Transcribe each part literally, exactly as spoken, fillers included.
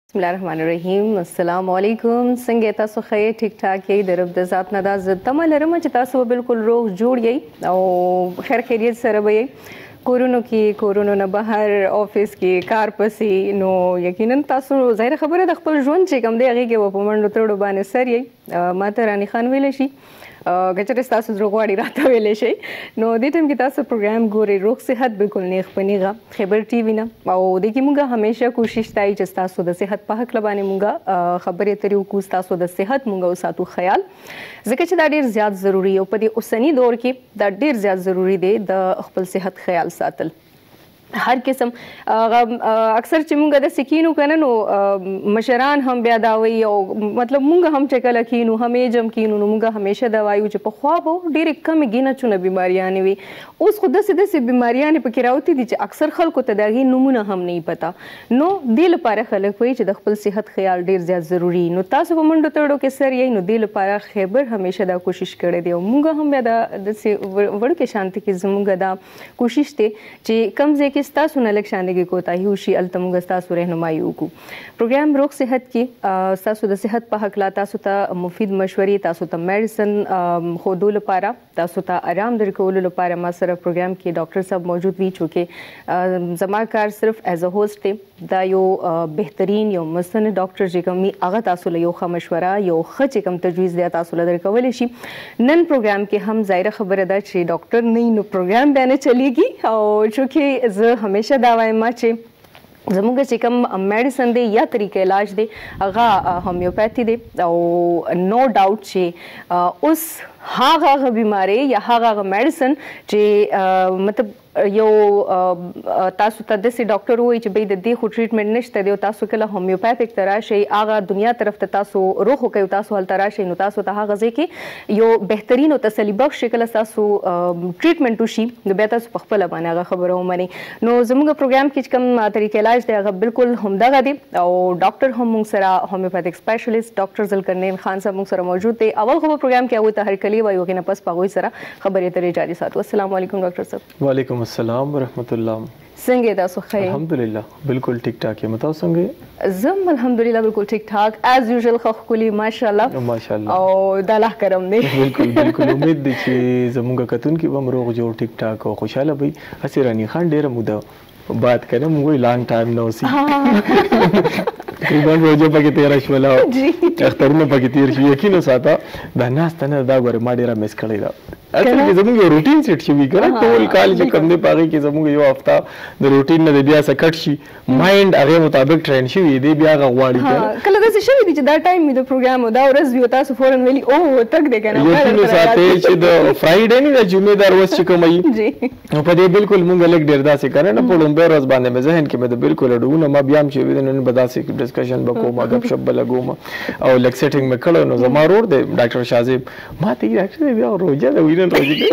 बिस्मिल्लाहिर्रहमानिर्रहीम अस्सलाम वालेकुम څنګه تاسو خیر ټیک ټاک یې د رب د ذات نه دا زه تمه لرم چې تاسو بالکل روغ جوړ یې او خیر خیریت سره به یې کورونو کې کورونو نه بهر افیس کې کار پسې نو یقینا تاسو ظاهر خبره د خپل ژوند چې کوم دی هغې کې به په منډو تړو باندې سر یې ما ته رانی خان ویلی شي کچره تاسو زړه غواړي راته ویلی شئ نو دې ټایم کې تاسو پروګرام ګورئ روغ صحت بالکل نیغ په نیغه خیبر ټي وي نه او دې کې موږ همیشه کوشش کوي چې تاسو د صحت په هکله باندې موږ خبرې اترې وکړو تاسو د صحت موږ وساتو خیال ځکه چې دا ډېر زیات ضروري او په دې اوسني دور کې دا ډېر زیات ضروري دی د خپل صحت خیال ساتل هر قسم اکثر چې مونږ د سکینو کنه نو مشران هم بیا دا وایي او مطلب مونږ هم چې کله کینو همې جم کینو نو مونږ همیشه دا وایو چې پخوا به ډېرې کمې ګینچونه بیماریانې وي اوس خو داسې داسې بیماریانې پکې راوتې دي چې اکثر خلکو ته د هغې نومونه هم نه پته نو دې لپاره خلک وایي چې د خپل صحت خیال ډېر زیات ضروري نو تاسو په منډو تړو کې سر یې نو دې لپاره خیبر همیشه دا کوشش کړی دی او مونږ هم بیا دا داسې وړوکې شانتي کې زمونږ دا کوشش دی چې کم ځای کې ستاسو نه لږ شاندګي کوتاهي وشي هلته موږ ستاسو رهنمایي وکړو پروګرام روغ صحت کې ستاسو د صحت په هکله تاسو ته مفید مشورې تاسو ته میډیسن ښودو لپاره تاسو ته آرام درکولو لپاره ما سره پروګرام کې ډاکټر صاحب موجود وي چونکې زما کار صرف ایز ا هوسټ دی دا یو بهترین یو مستند ډاکټر چې کوم وي هغه تاسو له یو ښه مشوره یو ښه چې کوم تجویز دی تاسو له درکولی شي نن پروګرام کې هم ظاهره خبره ده چې ډاکټر نه نو پروګرام بیا نه چلیږي او چونکې زه همیشه دا وایم چې زموږ چې کوم میډیسن دی یا طریقه علاج دی هغه هومیوپیتھی دی او نو ډاوټ چې اوس هغه هغه بیماری یا هغه هغه میډیسن چې مطلب یو تاسو ته داسې ډاکټر وایي چې بی د دې خو ټریټمنټ نشته دی او تاسو کله هومیوپیتھک ته راشئ هغه دنیا طرف ته تاسو روح وکوي تاسو هلته راشئ نو تاسو ته هغه ځای کې یو بهترین او تسلي بخش کله تاسو ټریټمنټ وشي نو بیا تاسو په خپله باندې هغه خبره ومنئ نو زموږ پروګرام کې چې کوم طریقې علاج دی هغه بالکل همدغه دی او ډاکټر هم موږ سره هومیوپیتھک سپیشلیسټ ډاکټر ذوالقرنین خان صاحب موږ سره موجود دی اول خو په پروګرام کې هغوی ته هرکلی وایو هغې نه پس په هغوی سره خبرې اترې جاري ساتو السلام علیکم ډاکټر صاحب وعلیکم السلام ورحمۃ اللہ څنګه تاسو خیر الحمدلله بالکل ټیک ټاک یم تاسو څنګه زم الحمدلله بالکل ټیک ټاک ایز یوزل خو خولي ماشاءالله ماشاءالله او د الله کرم دی بالکل بالکل امید دی چې زموږ کتون کې به روغ جوړ ټیک ټاک او خوشاله وي اسیرانی خان ډیره موده بات کنه موږ لانګ ټایم نو سی تقریبا روزه پکې تیر شولا اخترونه پکې تیر شي یقینا ساته دا ناس ته دا غره ما ډیره مس کړی دا اصل کې زموږ یو روټین سیټ شي کنه ټول کال چې کم دی پاره کې زموږ یو هفته د روټین نه بیا سکټ شي مایند هغه مطابق ټرین شي دی بیا غواړي کله داسې شوي دي چې دا ټایم می د پروګرام دا ورځ وي تاسو فورن ویلي او تک دی کنه یو ساته چې د فرایډے نه د جمعې دار ورځ چې کومي نو په دې بالکل مونږ لګ ډیر داسې کنه نه په لومبه ورځ باندې مې ذهن کې مې بالکل ډونه ما بیا هم چې نن به داسې ډسکشن وکوم غب شپ لګوم او لک سیټینګ مې کړو نو زما رور دی ډاکټر شازیب ما ته ډاکټر بیا روزه دا وینن روزه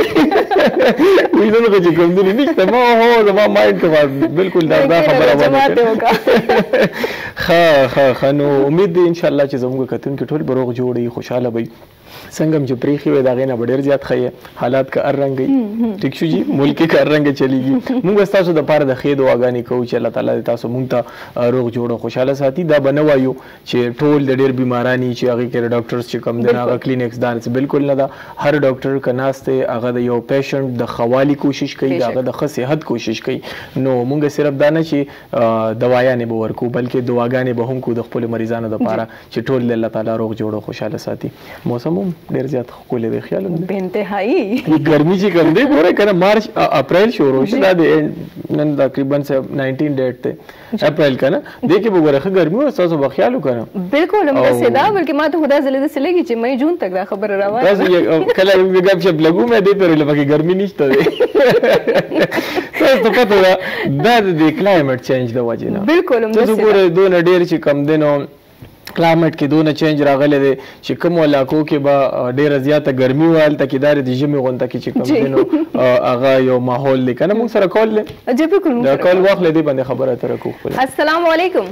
وینن روزه کوم دی نشته ما هو زما مایند کې بالکل دا خبره وانه ها ها ها نو امید دی ان شاء الله چې زموږ کتون کې ټول بروغ جوړي خوشاله وي څنګه چې پریخي وي دا غینه ډیر زیات خې حالات کا ارنګي ټیک شو جی ملک کا ارنګ چلیږي موږ تاسو د پاره د خې دعاګانې کوو چې الله تعالی تاسو مونږ ته روغ جوړ خوشاله ساتي دا بنوایو چې ټول د ډیر بیمارانی چې هغه کې ډاکټرز چې کم دي هغه کلینکس دانس بالکل نه دا هر ډاکټر کناسته هغه د یو پیشنټ د خوالي کوشش کوي هغه د ښه صحت کوشش کوي نو موږ صرف دا نه چې دوايانې به ورکو بلکې دواګانې به هم کو د خپل مریضانو لپاره چې ټول الله تعالی روغ جوړ خوشاله ساتي موسم ډیر زیات خولې دی خیال هم به انتهایی ګرمي چې کم دی ګوره کنه مارچ اپریل شروع شي دا نن تقریبا نائنٹین ډیټ ته اپریل کنه دې کې وګوره خه ګرمي او تاسو به خیال وکړه بالکل هم څه دا بلکې ما ته خدا زله د سلګي چې مې جون تک دا خبر راوړه تاسو کله موږ غب شپ لګو مې دې پر لکه ګرمي نشته دی تاسو ته پته دا د کلایمټ چینج د وجه نه بالکل هم تاسو ګوره دونه ډیر چې کم دینو کلایمټ کې دونه چینج راغلی دی چې کوم علاقو کې به ډیره زیاته ګرمي وه هلته کې دا د ژمي غونډه کې چې کوم دی نو هغه یو ماحول دی که نه موږ سره کال دی دا کال واخلې دی باندې خبره اتره کوو السلام علیکم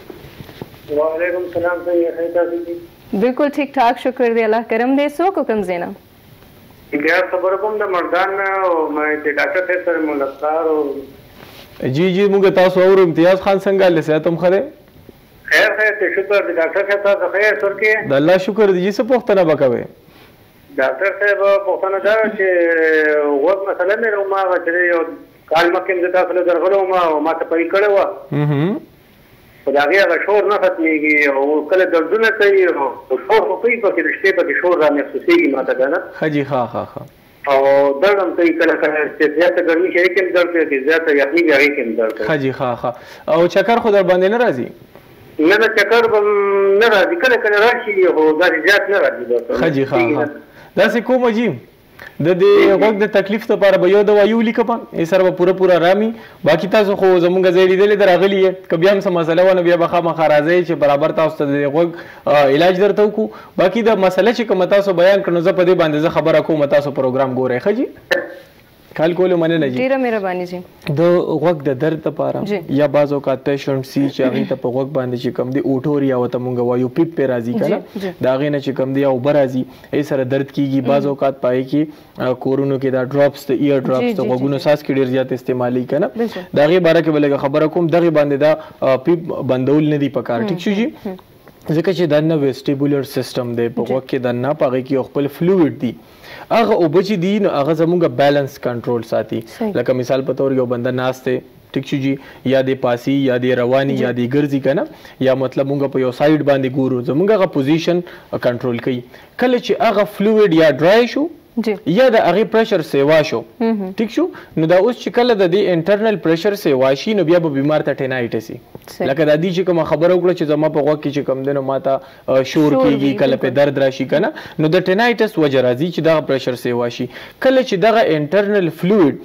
وعلیکم السلام څنګه یې تاسو بالکل ټیک ټاک شکر دی الله کرم دی څوک حکم زینا بیا خبره کوم د مردان او مې د ډاکټر صاحب سره ملاقات او جی جی موږ تاسو اورو امتیاز خان څنګه لسه تم خره خیر خیر ته شکر دی ډاکټر صاحب تاسو خیر سر کې د الله شکر دی چې څه پوښتنه وکوي ډاکټر صاحب پوښتنه دا چې وګ مثلا مې ما چې یو کال مکه د تاسو له درغلو ما ما ته پېښ کړو و په دا هغه شور نه ختميږي او کله دردونه کوي او شور خو کوي په کې رښتې په شور را محسوسيږي ماته دا نه حجي ها ها ها او دردم کوي کله کله چې زیاته ګرمي شي کې درد کوي زیاته یخني بیا کې درد کوي حجي ها ها او چکر خو در باندې نه راځي نه دا چکر نه راځي کله کله راشي او دا زیات نه راځي حجي ها ها دا څه کوم جی د دې وخت د تکلیف لپاره به یو دوا یو لیکم یې سره پوره پوره رامي باقي تاسو خو زمونږ ځای لیدلې درغلی یې کبي هم سم مسله ونه بیا بخا مخارازي چې برابر تاسو ته د وخت علاج درته وکړو باقي د مسله چې کوم تاسو بیان کړو زه په دې باندې زه خبره کوم تاسو پروګرام ګورئ خجی کال کولو منه نه جی ډیره مهرباني جی د وخت د درد لپاره یا بعض اوقات پیشنټ سی چې هغه ته په وخت باندې چې کم دی اوټوریا وته مونږ وایو پیپ په راځي کنه دا غینه چې کم دی او برازي ای سره درد کیږي بعض اوقات پای کې کورونو کې دا ډراپس د ایئر ډراپس د وګونو ساس کې ډیر زیات استعمالي کنه دا غي باره کې بلګه خبره کوم دغه باندې دا پیپ بندول نه دی پکار ټیک شو جی ځکه چې دا نو ویسټیبولر سیستم دی په وخت کې دا نه پغه کې خپل فلویډ دی هغه او بچی دی نو هغه زموږه بیلانس کنټرول ساتي لکه مثال په تور یو بنده ناشته ټیک شو جی یا د پاسی یا د رواني یا د ګرځي کنه یا مطلب مونږ په یو سایډ باندې ګورو زموږه غو پوزیشن کنټرول کوي کله چې هغه فلویډ یا ډرای شو یا د هغه پریشر سیوا شو ټیک شو نو دا اوس چې کله د دې انټرنل پریشر سیوا شي نو بیا به بیمار ته ټینایټس لکه د دې چې کوم خبره وکړه چې زما په وخت کې چې کم دنو ماته شور کیږي کله په درد راشي کنه نو د ټینایټس وجه راځي چې دا پریشر سیوا شي کله چې دغه انټرنل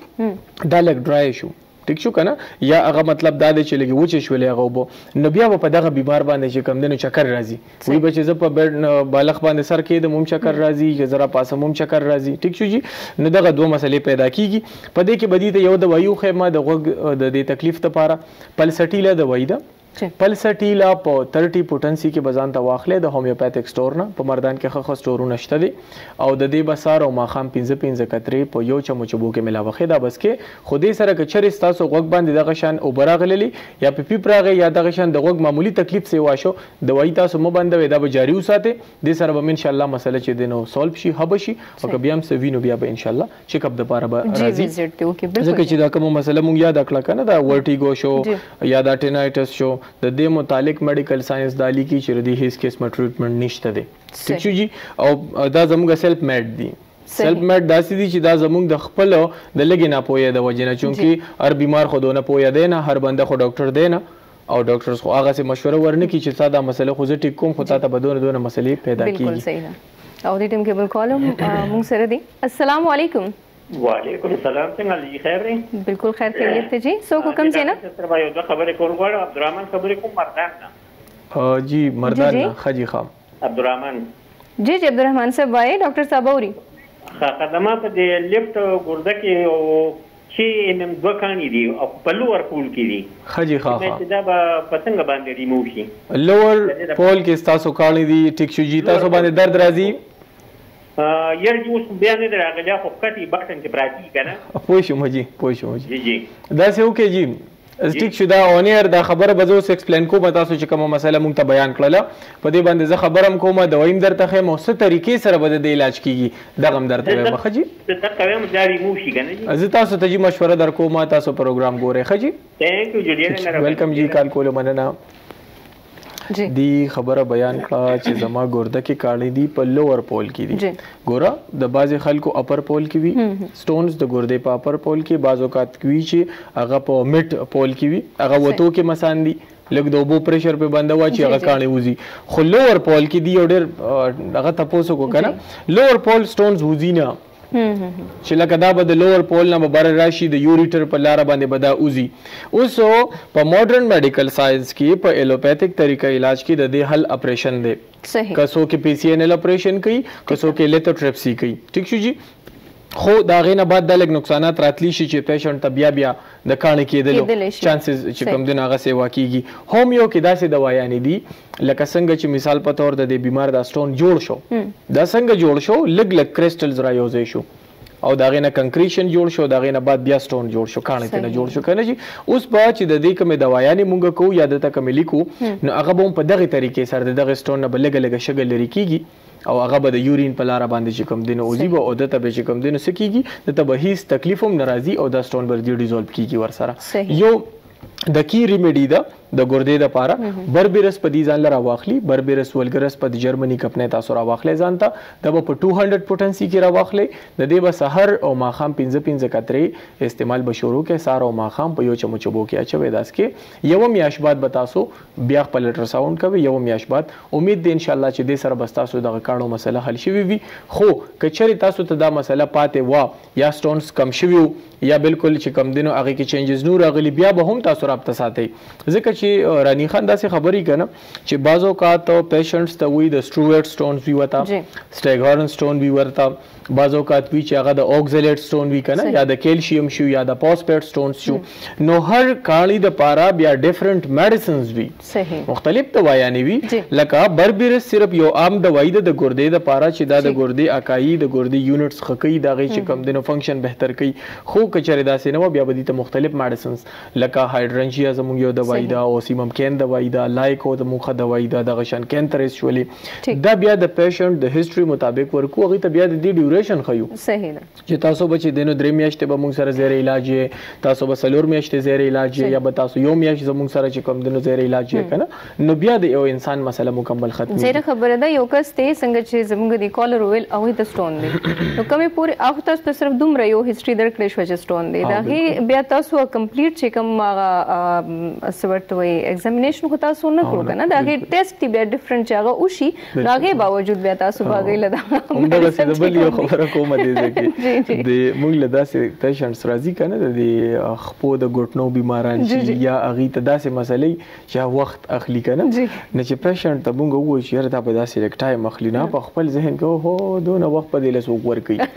فلویډ دا لګ ډرای شو ټیک شو کنه یا هغه مطلب دا دی چې لګي وچ شولې هغه وبو نو بیا په دغه بیمار باندې چې کم دنو چکر راځي وی بچ زه په بیډ بالغ باندې سر کې د موم چکر راځي چې زرا پاسه موم چکر راځي ټیک شو جی نو دغه دوه مسلې پیدا کیږي په دې کې بدی ته یو د وایو خیمه د غوږ د دې تکلیف لپاره پلسټیلا د وای دا پلسټیلا په ثلاثين پوتنسي کې بزان ته واخلې د هومیوپاتیک سٹور نه په مردان کې خخ سٹورونه شته دي او د دې بسار او ماخام پنځه پنځه کترې په یو چمچ بو کې ملاوخه دا بس کې خودي سره کچري تاسو غوږ باندې دغه شان او براغللی یا په پی پراغه یا دغه شان د غوږ معمولی تکلیف سی واشو د وای تاسو مو باندې دا به جاری وساته د سره به ان شاء الله مسله چې دینو سولف شي هب شي او کبي هم سوینو بیا به ان شاء الله چیک اپ د پاره به راځي ځکه چې دا کوم مسله مونږ یاد کړل کنه دا ورټیګو شو یا دا ټینایټس شو د دې متعلق میډیکل ساينس دالی کی چې ردی هیڅ قسمه ټریټمنټ نشته دی ټیک شو جی او دا زموږ سیلف میډ دی سیلف میډ داسې دي چې دا زموږ د خپل د لګي نه پوهه د وجنه چونکی هر بیمار خودونه پوهه دی نه هر بنده خو ډاکټر دی نه او ډاکټرز خو هغه سه مشوره ورنه کی چې ساده مسله خو زه ټیک کوم خو تاسو به دونه دونه مسلې پیدا کیږي بالکل صحیح ده او دې ټیم کې بل کالم موږ سره دی السلام علیکم وعلیکم السلام څنګه لږی خیر دی بالکل خیر خیریت ته جی سو حکم جنا سره ما یو خبرې کول غواړم عبدالرحمن خبرې کوم مردان نه جی مردان نه خجی خام عبدالرحمن جی جی عبدالرحمن صاحب وای ډاکټر صاحب اوري خدمات د لیفت ګرده کې او چې نم دوه کانی دي او په لوور پول کې دي خجی خام دا په پسنګ باندې ریموو شي لوور پول کې تاسو کانی دي ټیک شو جی تاسو باندې درد راځي یار چې اوس بیا نه راغلی خو کتي بټن کې پراتی کنه پوه شو مجي پوه شو جی جی دا څه وکي جی ټیک شو دا اونیر دا خبره به زه ایکسپلین کوم تاسو چې کومه مسله مونږ ته بیان کړله په دې باندې زه خبرم کوم د وایم درته خې مو څه طریقې سره به د علاج کیږي دغه درته به خجی ته کوم جاری مو شي کنه زه تاسو ته جی مشوره در کوم تاسو پروګرام ګورئ خجی ثانک یو جوړیږي ویلکم جی کال کول مننه دی خبره بیان کړه چې زما ګورده کې کاڼي دي په لوور پول کې دي ګوره د بعضې خلکو اپر پول کې وي سټونز د ګردې په اپر پول کې بعض اوقات وي چې هغه په مډ پول کې وي هغه وتو کې مسان دي لږ د اوبو پریشر په بنده وا چې هغه کاڼي وځي خو لوور پول کې دي یو ډېر هغه تپوسو کو کنه لوور پول سټونز وځي نه چې لکه دا به د لوور پول نه به بر راشي د یوریټر په لاره باندې به دا وځي اوس په ماډرن میډیکل ساينس کې په ایلوپیتھک طریقه علاج کې د دې حل اپریشن دی کسو کې پی سی ان ال اپریشن کوي کسو کې لیتوټریپسي کوي ټیک شو جی خو دا غینه بعد د لګ نقصانات راتلی شي چې پیشنټ ته بیا بیا د کانه کېدلو چانسز چې کم دین هغه سیوا کیږي هومیو کې داسې دوايانې دي لکه څنګه چې مثال په تور د دې بیمار دا سټون جوړ شو دا څنګه جوړ شو لګ لګ کرسټلز را یوځای شو او دا غینه کنکریشن جوړ شو دا غینه بعد بیا سټون جوړ شو کانه ته جوړ شو کنه چې اوس په چې د دې کومه دوايانې مونږ کو یا د تکمل لیکو نو هغه به په دغه طریقې سره دغه سټون نه بلګ لګ شګل لري کیږي او هغه به د یورین په لار باندې چې کوم دینه اوزي به او د ته به چې کوم دینه سکیږي د ته به هیڅ تکلیف هم ناراضي او د سټون بر دی ډیزولف کیږي ور سره یو د کی ریمیډي دا د ګردې د پاره بربرس په دي ځان لرا واخلي بربرس ولګرس په جرمني کپنه تاسو را واخلي ځانته د په two hundred پوتنسي کې را واخلي د دې به سحر او ماخام پنځه پنځه کترې استعمال به شروع کې سار او ماخام په یو چمچبو کې اچوي داس کې یو میاش بعد به تاسو بیا خپل الټراساوند کوي یو میاش بعد امید دی ان شاء الله چې دې سره بس تاسو دغه کاڼو مسله حل شي وي خو کچري تاسو ته دا مسله پاتې وا یا سټونز کم شوي یا بالکل چې کم دینو هغه کې چینجز نور راغلي بیا به هم تاسو رابطه ساتي ځکه چې رانی خان داسې خبرې کنه چې بعضو کا ته پیشنټس ته وي د سټرویټ سټونز وی وتا سټیګهارن سټون وی ورتا بعضو کا ته چې هغه د اوکزلیټ سټون وی کنه یا د کیلشیم شو یا د فاسفیټ سټونز شو نو هر کاڼي د پارا بیا ډیفرنٹ میډیسنز وی صحیح مختلف دوايانې وی لکه بربرس صرف یو عام دوايي د ګردې د پارا چې دا د ګردې اکایي د ګردې یونټس خکې دا غي چې کم دینو فنکشن بهتر کوي خو کچره داسې نه بیا به دي ته مختلف میډیسنز لکه هایډرنشیا زموږ یو دوايي دا او سیمم کین دوايي دا لایکو د مخه دوايي دا د غشن کینترس شولې دا بیا د پیشنټ د هیستوري مطابق ورکو هغه ته بیا د دې ډیوریشن خيو صحیح ده چې تاسو به چې دینو درې میاشتې به موږ سره زیره علاج یې تاسو به سلور میاشتې زیره علاج یې یا به تاسو یو میاشت زموږ سره چې کوم دینو زیره علاج یې کنه نو بیا د یو انسان مسله مکمل ختم زیره خبره ده یو کس ته څنګه چې زموږ د کالر ویل او د سټون دی نو کومه پوره اخ تاسو صرف دومره یو هیستوري درکړې شو چې سټون دی دا هی بیا تاسو کمپلیټ چې کوم هغه سورت وي ایگزامینیشن خو تاسو نه کړو کنه دا هی ټیسټ بیا ډیفرنٹ چې هغه وشي راغې باوجود بیا تاسو باغې لدا همدغه څه بل یو خبره کومه دي چې د موږ له داسې پیشنټس راځي کنه د خپو د ګټنو بیماران چې یا اغه ته داسې مسلې چې وخت اخلي کنه نه چې پیشنټ ته موږ وایو چې هر دا په داسې لیک ټایم اخلي نه په خپل ذهن کې هو دونه وخت په دې له سوق ور کوي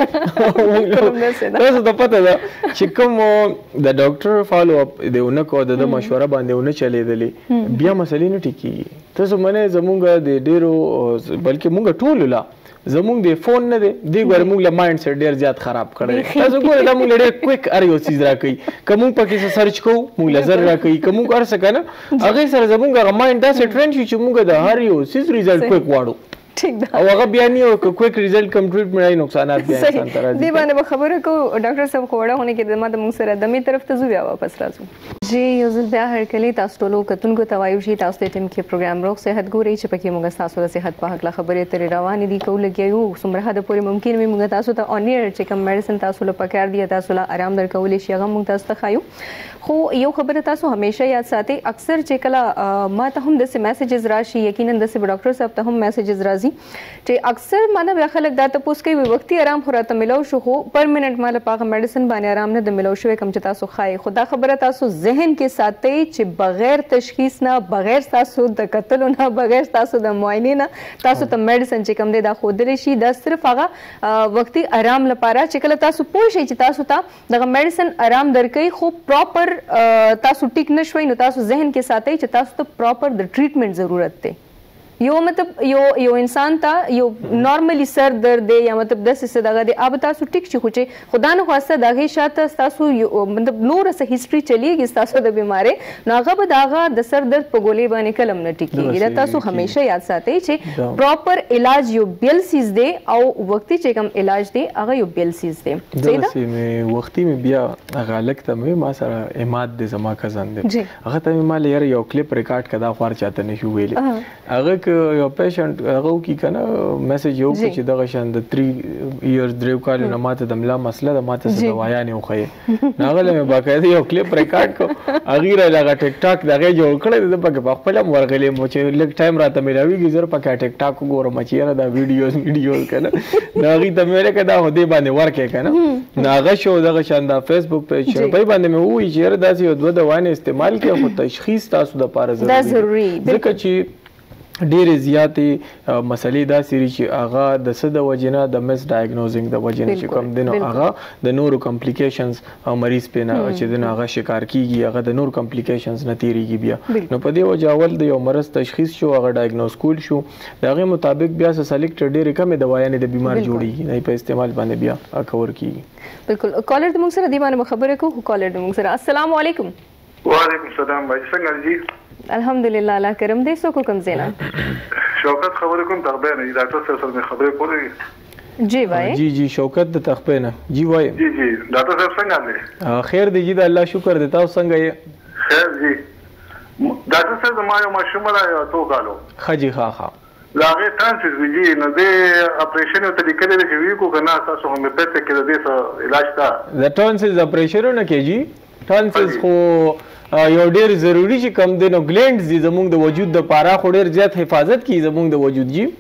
تاسو ته پته ده چې کوم د ډاکټر فالو اپ دیونه کو د مشوره باندې ونه چلیدلې بیا مسلې نه ټیکي تاسو منه زمونږ د ډیرو بلکې مونږ ټول لا زمونږ د فون نه دی دی ګور مونږ له مایند سیټ ډیر زیات خراب کړی تاسو ګوره دا مونږ ډیر کویک ار یو چیز راکې کوم پکې څه سرچ کوو مونږ لزر راکې کوم کار څه کنه هغه سره زمونږ مایند دا سیټ ټرند شي چې مونږ د هر یو چیز ریزلټ کویک واړو ٹھیک ده او هغه بیا نه او کویک ریزلټ کمپلیټ مړای نقصانات بیا انسان ته راځي دی باندې خبره کو ډاکټر صاحب خوړه هونه کې د ما د موږ سره د می طرف ته زو بیا واپس راځو جی یو ځل بیا هر کلی تاسو ټولو کتونکو توایو شي تاسو د ټیم کې پروګرام روغ صحت ګوري چې پکې موږ تاسو د صحت په حق خبرې ترې روانې دي کول کېږي څومره حد پورې ممکن وي موږ تاسو ته اونیر چې کوم میډیسن تاسو له پکار دی تاسو له آرام درکول شي هغه موږ تاسو ته خایو خو یو خبره تاسو همیشه یاد ساتئ اکثر چې کله ما ته هم د میسیجز راشي یقینا د ډاکټر صاحب ته هم میسیجز راځي چې اکثر مانه بیا خلک دا تاسو کوي وختي آرام خو راته ملو شو خو پرمننت مال پاغه میډیسن باندې آرام نه د ملو شو کم چې تاسو خای خدا خبره تاسو ذهن کې ساتئ چې بغیر تشخیص نه بغیر تاسو د قتل نه بغیر تاسو د معاینې نه تاسو ته میډیسن چې کم دی دا خو دلی شي دا صرف هغه وختي آرام لپاره چې کله تاسو پوه شئ چې تاسو ته دغه میډیسن آرام درکې خو پراپر تاسو ټیک نشوي نو تاسو ذهن کې ساتئ چې تاسو ته پراپر د ټریټمنټ ضرورت دی یو مطلب یو یو انسان ته یو نارملی سر درد دی یا مطلب د څه دغه دی اب تاسو ټیک شي خو چې خدا نه خواسته دغه شاته تاسو مطلب نور څه هیستوري چلیږي تاسو د بیماری نو هغه به دغه د سر درد په ګولې باندې کلم نه ټیکي دا تاسو همیشه یاد ساتئ چې پراپر علاج یو بیل سیز دی او وختي چې کوم علاج دی هغه یو بیل سیز دی دا چې وختي مې بیا هغه لکته مې ما سره اماد د زما کزن دی هغه ته مې مال یو کلیپ ریکارډ کړه خو چاته نه شو ویل هغه یو پیشنټ هغه کی کنه میسج یو چې دغه شان د three ایئرز دریو کال نه ماته د ملا مسله د ماته څه دوايا نه خوې ناغله مې باقاعده یو کلیپ ریکارډ کو اغیره لګا ټیک ټاک دغه جوړ کړی د پکې خپل ورغلې مو چې لګ ټایم راته ملاویږي زر پکې ټیک ټاک ګورم چې دا ویډیوز ویډیوز کنه دا غي ته مې کدا هدي باندې ورکې کنه ناغه شو دغه شان د فیسبوک پیج په باندې مې وایي چې داسې یو دوه دوايانې استعمال کړي خو تشخیص تاسو د پاره ضروري ځکه چې ډېرې زیاتې مسلې داسې دي چې هغه د څه د وجې نه د مس ډایګنوزینګ د وجې نه چې کوم دی نو هغه د نورو کمپلیکیشنز مریض پې نه چې دی نو هغه شکار کېږي هغه د نورو کمپلیکیشنز نه تېرېږي بیا نو په دې وجه اول د یو مرض تشخیص شو هغه ډایګنوز کول شو د هغې مطابق بیا څه سلیکټ ډېرې کمې دوایانې د بیمار جوړېږي د په استعمال باندې بیا کور کېږي بالکل کالر د موږ سره دې باندې خبرې کوو کالر د موږ سره السلام علیکم وعلیکم السلام بھائی څنګه دي الحمدلله الله کرم دی سو کوم زینا شوکت خبرې کوم تخبه نه ډاکټر صاحب سره خبرې کولې جی وای جی جی شوکت د تخبه نه جی وای جی جی ډاکټر صاحب څنګه دي خیر دی جی د الله شکر دی تاسو څنګه یې خیر جی ډاکټر صاحب ما یو ماشوم را یو تو کالو خجی ها ها لاغه ترانسیس ویجی نو د اپریشن ته لیکل دي چې وی کو کنه تاسو هم په پته کې د دې علاج تا د ترانسیس اپریشن نه کېږي ترانسیس خو یو ډیر ضروری چې کم دی نو ګلینډز دي زموږ د وجود د پاره خو ډیر زیات حفاظت کوي زموږ د وجود جی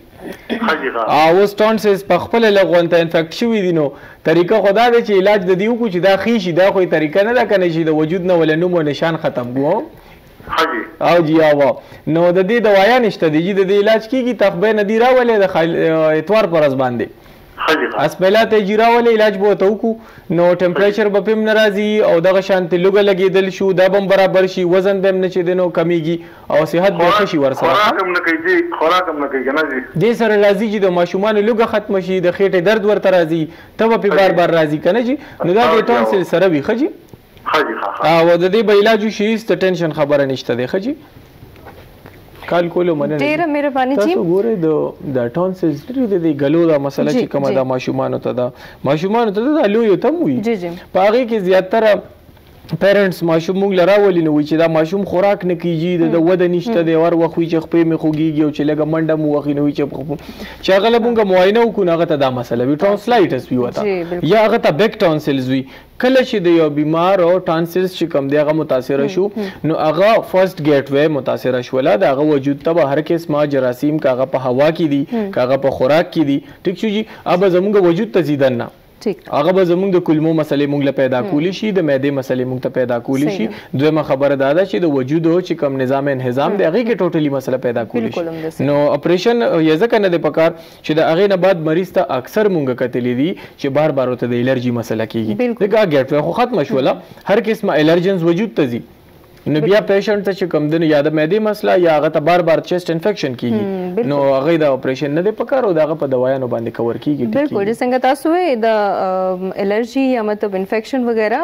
او سټونسز په خپل لغون ته انفیکټ شوی دي نو طریقه خدا دی چې علاج د دیو کو چې دا خېشي دا خو طریقه نه ده کنه چې د وجود نه ول نوم او نشان ختم وو او جی او نو د دې دوايا نشته دي چې د دې علاج کیږي تخبه ندی راولې د اتوار پر ورځ باندې اسپیلات اجرا ولې علاج بو ته کو نو ټمپریچر به پم ناراضي او دغه شانت لوګه لګیدل شو دا بم برابر شي وزن بم نه چي دینو کمیږي او صحت به ښه شي ورسره خوراک هم نه کوي خوراک هم نه کوي کنه جی دې سره راضي چې د ماشومان لوګه ختم شي د خېټه درد ورته راضي ته په بار بار راضي کنه جی نو دا د ټونسل سره وي خجی خجی ها او د دې به علاج شي ست ټینشن خبره نشته دی خجی کال کولو مننه ډیره مهرباني جی تاسو ګورئ د د ټونسلز د غلو د مسله چې کومه د ماشومان ته دا ماشومان ته د لوی تم وي جی جی پاره کې زیاتره پیرنټس ماشوم موږ لراولي نو چې دا ماشوم خوراک نه کیږي د وده نشته د ور وخوي چې خپې می خوږیږي او چې لګه منډه مو وخی نو چې چې هغه موږ معاینه وکړو هغه ته دا مسله وي ټونسلایټس وي وته یا هغه ته بیک ټونسلز وي کله چې د یو بیمار او ټانسلز چې کم دی هغه متاثر شو نو هغه فرست ګیټ وی متاثر شولا د هغه وجود ته هر قسمه جراثیم کاغه په هوا کې دي کاغه په خوراک کې دي ټیک شو جی اب زموږ وجود ته زیدن نه هغه به زموږ د کلمو مسلې موږ له پیدا کولی شي د معدې مسلې موږ ته پیدا کولی شي دویمه خبره دا ده چې د وجود او چې کم نظام انهضام دی هغه کې ټوټلی مسله پیدا کولی شي نو اپریشن یې ځکه نه دی پکار چې د هغه نه بعد مریض ته اکثر موږ کتلې دي چې بار بار ته د الرجی مسله کیږي دغه ګټ خو ختم شوله هر قسمه الرجنز وجود ته زی نو بیا پیشنټ ته چې کم دنه یا د معدې مسله یا هغه ته بار بار چیست انفیکشن کیږي نو هغه د اپریشن نه دی پکار او دغه په دوايانو باندې کور کیږي بالکل څنګه تاسو د الرجی یا مطلب انفیکشن وغیرہ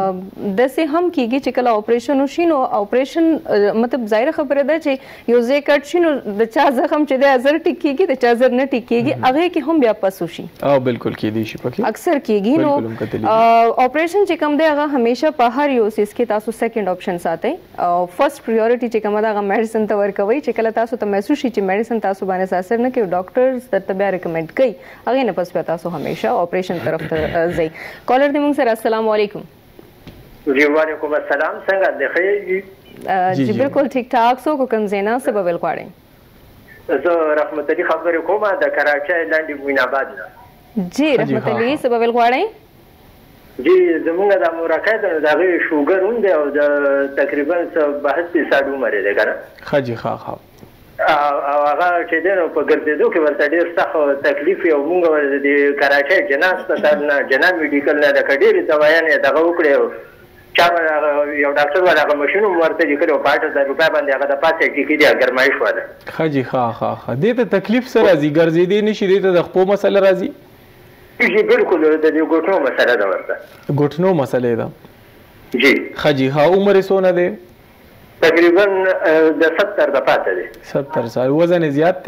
د سه هم کیږي چې کله اپریشن وشي نو اپریشن مطلب ظاهر خبره ده چې یو ځای کټ شي نو د چا زخم چې د ازر ټیک کیږي د چا زر نه ټیک کیږي هغه کې هم بیا پسو شي او بالکل کیدی شي پکې اکثر کیږي نو اپریشن چې کوم دی هغه همیشه په هر یو سیس کې تاسو سیکنډ آپشن ساتي او فرست پریورټی چې کومه دا میډیسن ته ورکوي چې کله تاسو ته محسوس شي چې میډیسن تاسو باندې اثر نه کوي ډاکټرز درته بیا ریکمند کوي هغه نه پس تاسو همیشه اپریشن طرف ته ځئ کالر دې موږ سره السلام علیکم جی وعلیکم السلام څنګه د خیر جی بالکل ٹھیک ٹھاک سو کوم زینا سبب ول غواړئ زه رحمت علي خبرې کوم د کراچۍ لاندې مویناباد نه جی رحمت علي سبب ول غواړئ جی زمونږ د مرکز د هغه شوګر هم دی او د تقریبا بهشت فیصد عمر دی کنه خجی ها ها او هغه چې دی نو په ګرځېدو کې ورته ډېر سخت تکلیف او مونږ د کراچۍ جناز ته نه جناز میډیکل نه د ډېرې دوايانې دغه وکړې چا یو ډاکټر ولا هغه ماشین ورته لیکلو په اته زره روپۍ باندې هغه د پاسه ټیکې دی ګرمایش وله خجی ها ها ها دې ته تکلیف سره راځي ګرځېدې نشي دې ته د خپل مسله راځي جی بالکل د دې ګوتنو مسله ده ورته ګوتنو مسله ده جی خجی ها عمر سونه ده تقریبا د ستر د پاته ده ستر سال وزن زیات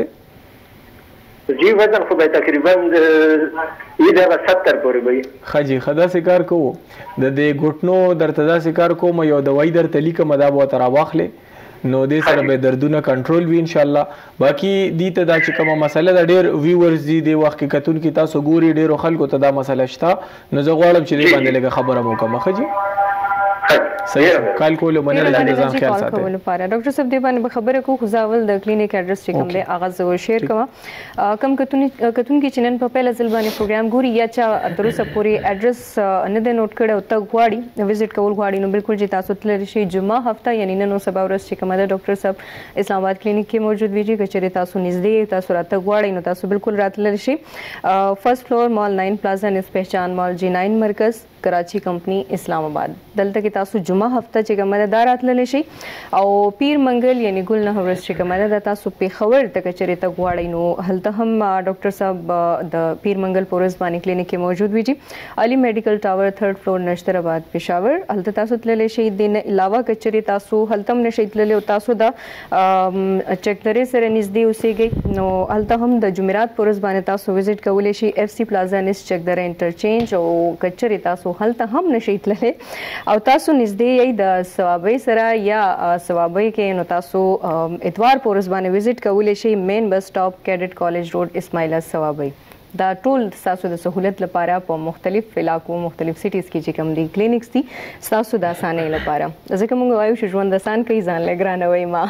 ده جی وزن خو به تقریبا د یده ستر پورې وي خجی خدا سکار کو د دې ګوتنو درته دا سکار کوم یو دوايي درته لیکم دا به تر واخلې نو دې سره به دردونه کنټرول وي ان شاء الله باقي دې ته دا چې کومه مسله د ډېر ویورز دي د وخت کې کتون کې تاسو ګوري ډېر خلکو ته دا مسله شته نو زه غواړم چې دې باندې لږه خبره مو کوم خجی صحیح کال کولو مننه چې ځان خیال ساتئ. ډاکټر صاحب دې باندې خبره کوو خو زاول د کلینیک ایډرس چې کوم دی هغه زه شیر کوم. کم کتونکي چې نن په پیله ځل باندې پروګرام ګوري یا چا تر اوسه پورې ایډرس نه دی نوٹ کړی او ته غواړي وزټ کول غواړي نو بالکل چې تاسو تللی شئ جمعه هفته یعنی نن او سبا ورځ چې کومه ده ډاکټر صاحب اسلام آباد کلینیک کې موجود وي چې چېرې تاسو نږدې تاسو راته غواړئ نو تاسو بالکل راتللی شئ. فرست فلور مال ناین پلازا نس پہچان مال جی ناین مرکز کراچی کمپنی اسلام آباد دلته کې تاسو جمعه هفته چې کومه ده دا راتللی شئ او پیر منګل یعنی ګل نه ورځ چې کومه ده تاسو پېښور ته که چېرې ته غواړئ نو هلته هم ډاکټر صاحب د پیر منګل په ورځ باندې کلینیک کې موجود وي چې علي میډیکل ټاور تھرډ فلور نشتر آباد پېښور هلته تاسو تللی شئ. د نه علاوه که چېرې تاسو هلته هم نشئ تللی او تاسو د چکدرې سره نږدې اوسېږئ نو هلته هم د جمعرات په ورځ باندې تاسو وزټ کولی شئ اف سی پلازا نس چکدره انټرچینج او که چېرې تاسو هلته هم نشئ تللی او تاسو نږدې یئ د ثوابۍ سره یا ثوابۍ کې نو تاسو اتوار په ورځ باندې وزټ کولی شئ مین بس سټاپ کیډټ کالج روډ اسماعیلا ثوابۍ. دا ټول ستاسو د سهولت لپاره په مختلف علاقو مختلف سیټیز کې چې کوم دي کلینکس دي ستاسو د اسانۍ لپاره. ځکه موږ وایو چې ژوند اسان کوي ځان له ګرانوئ ما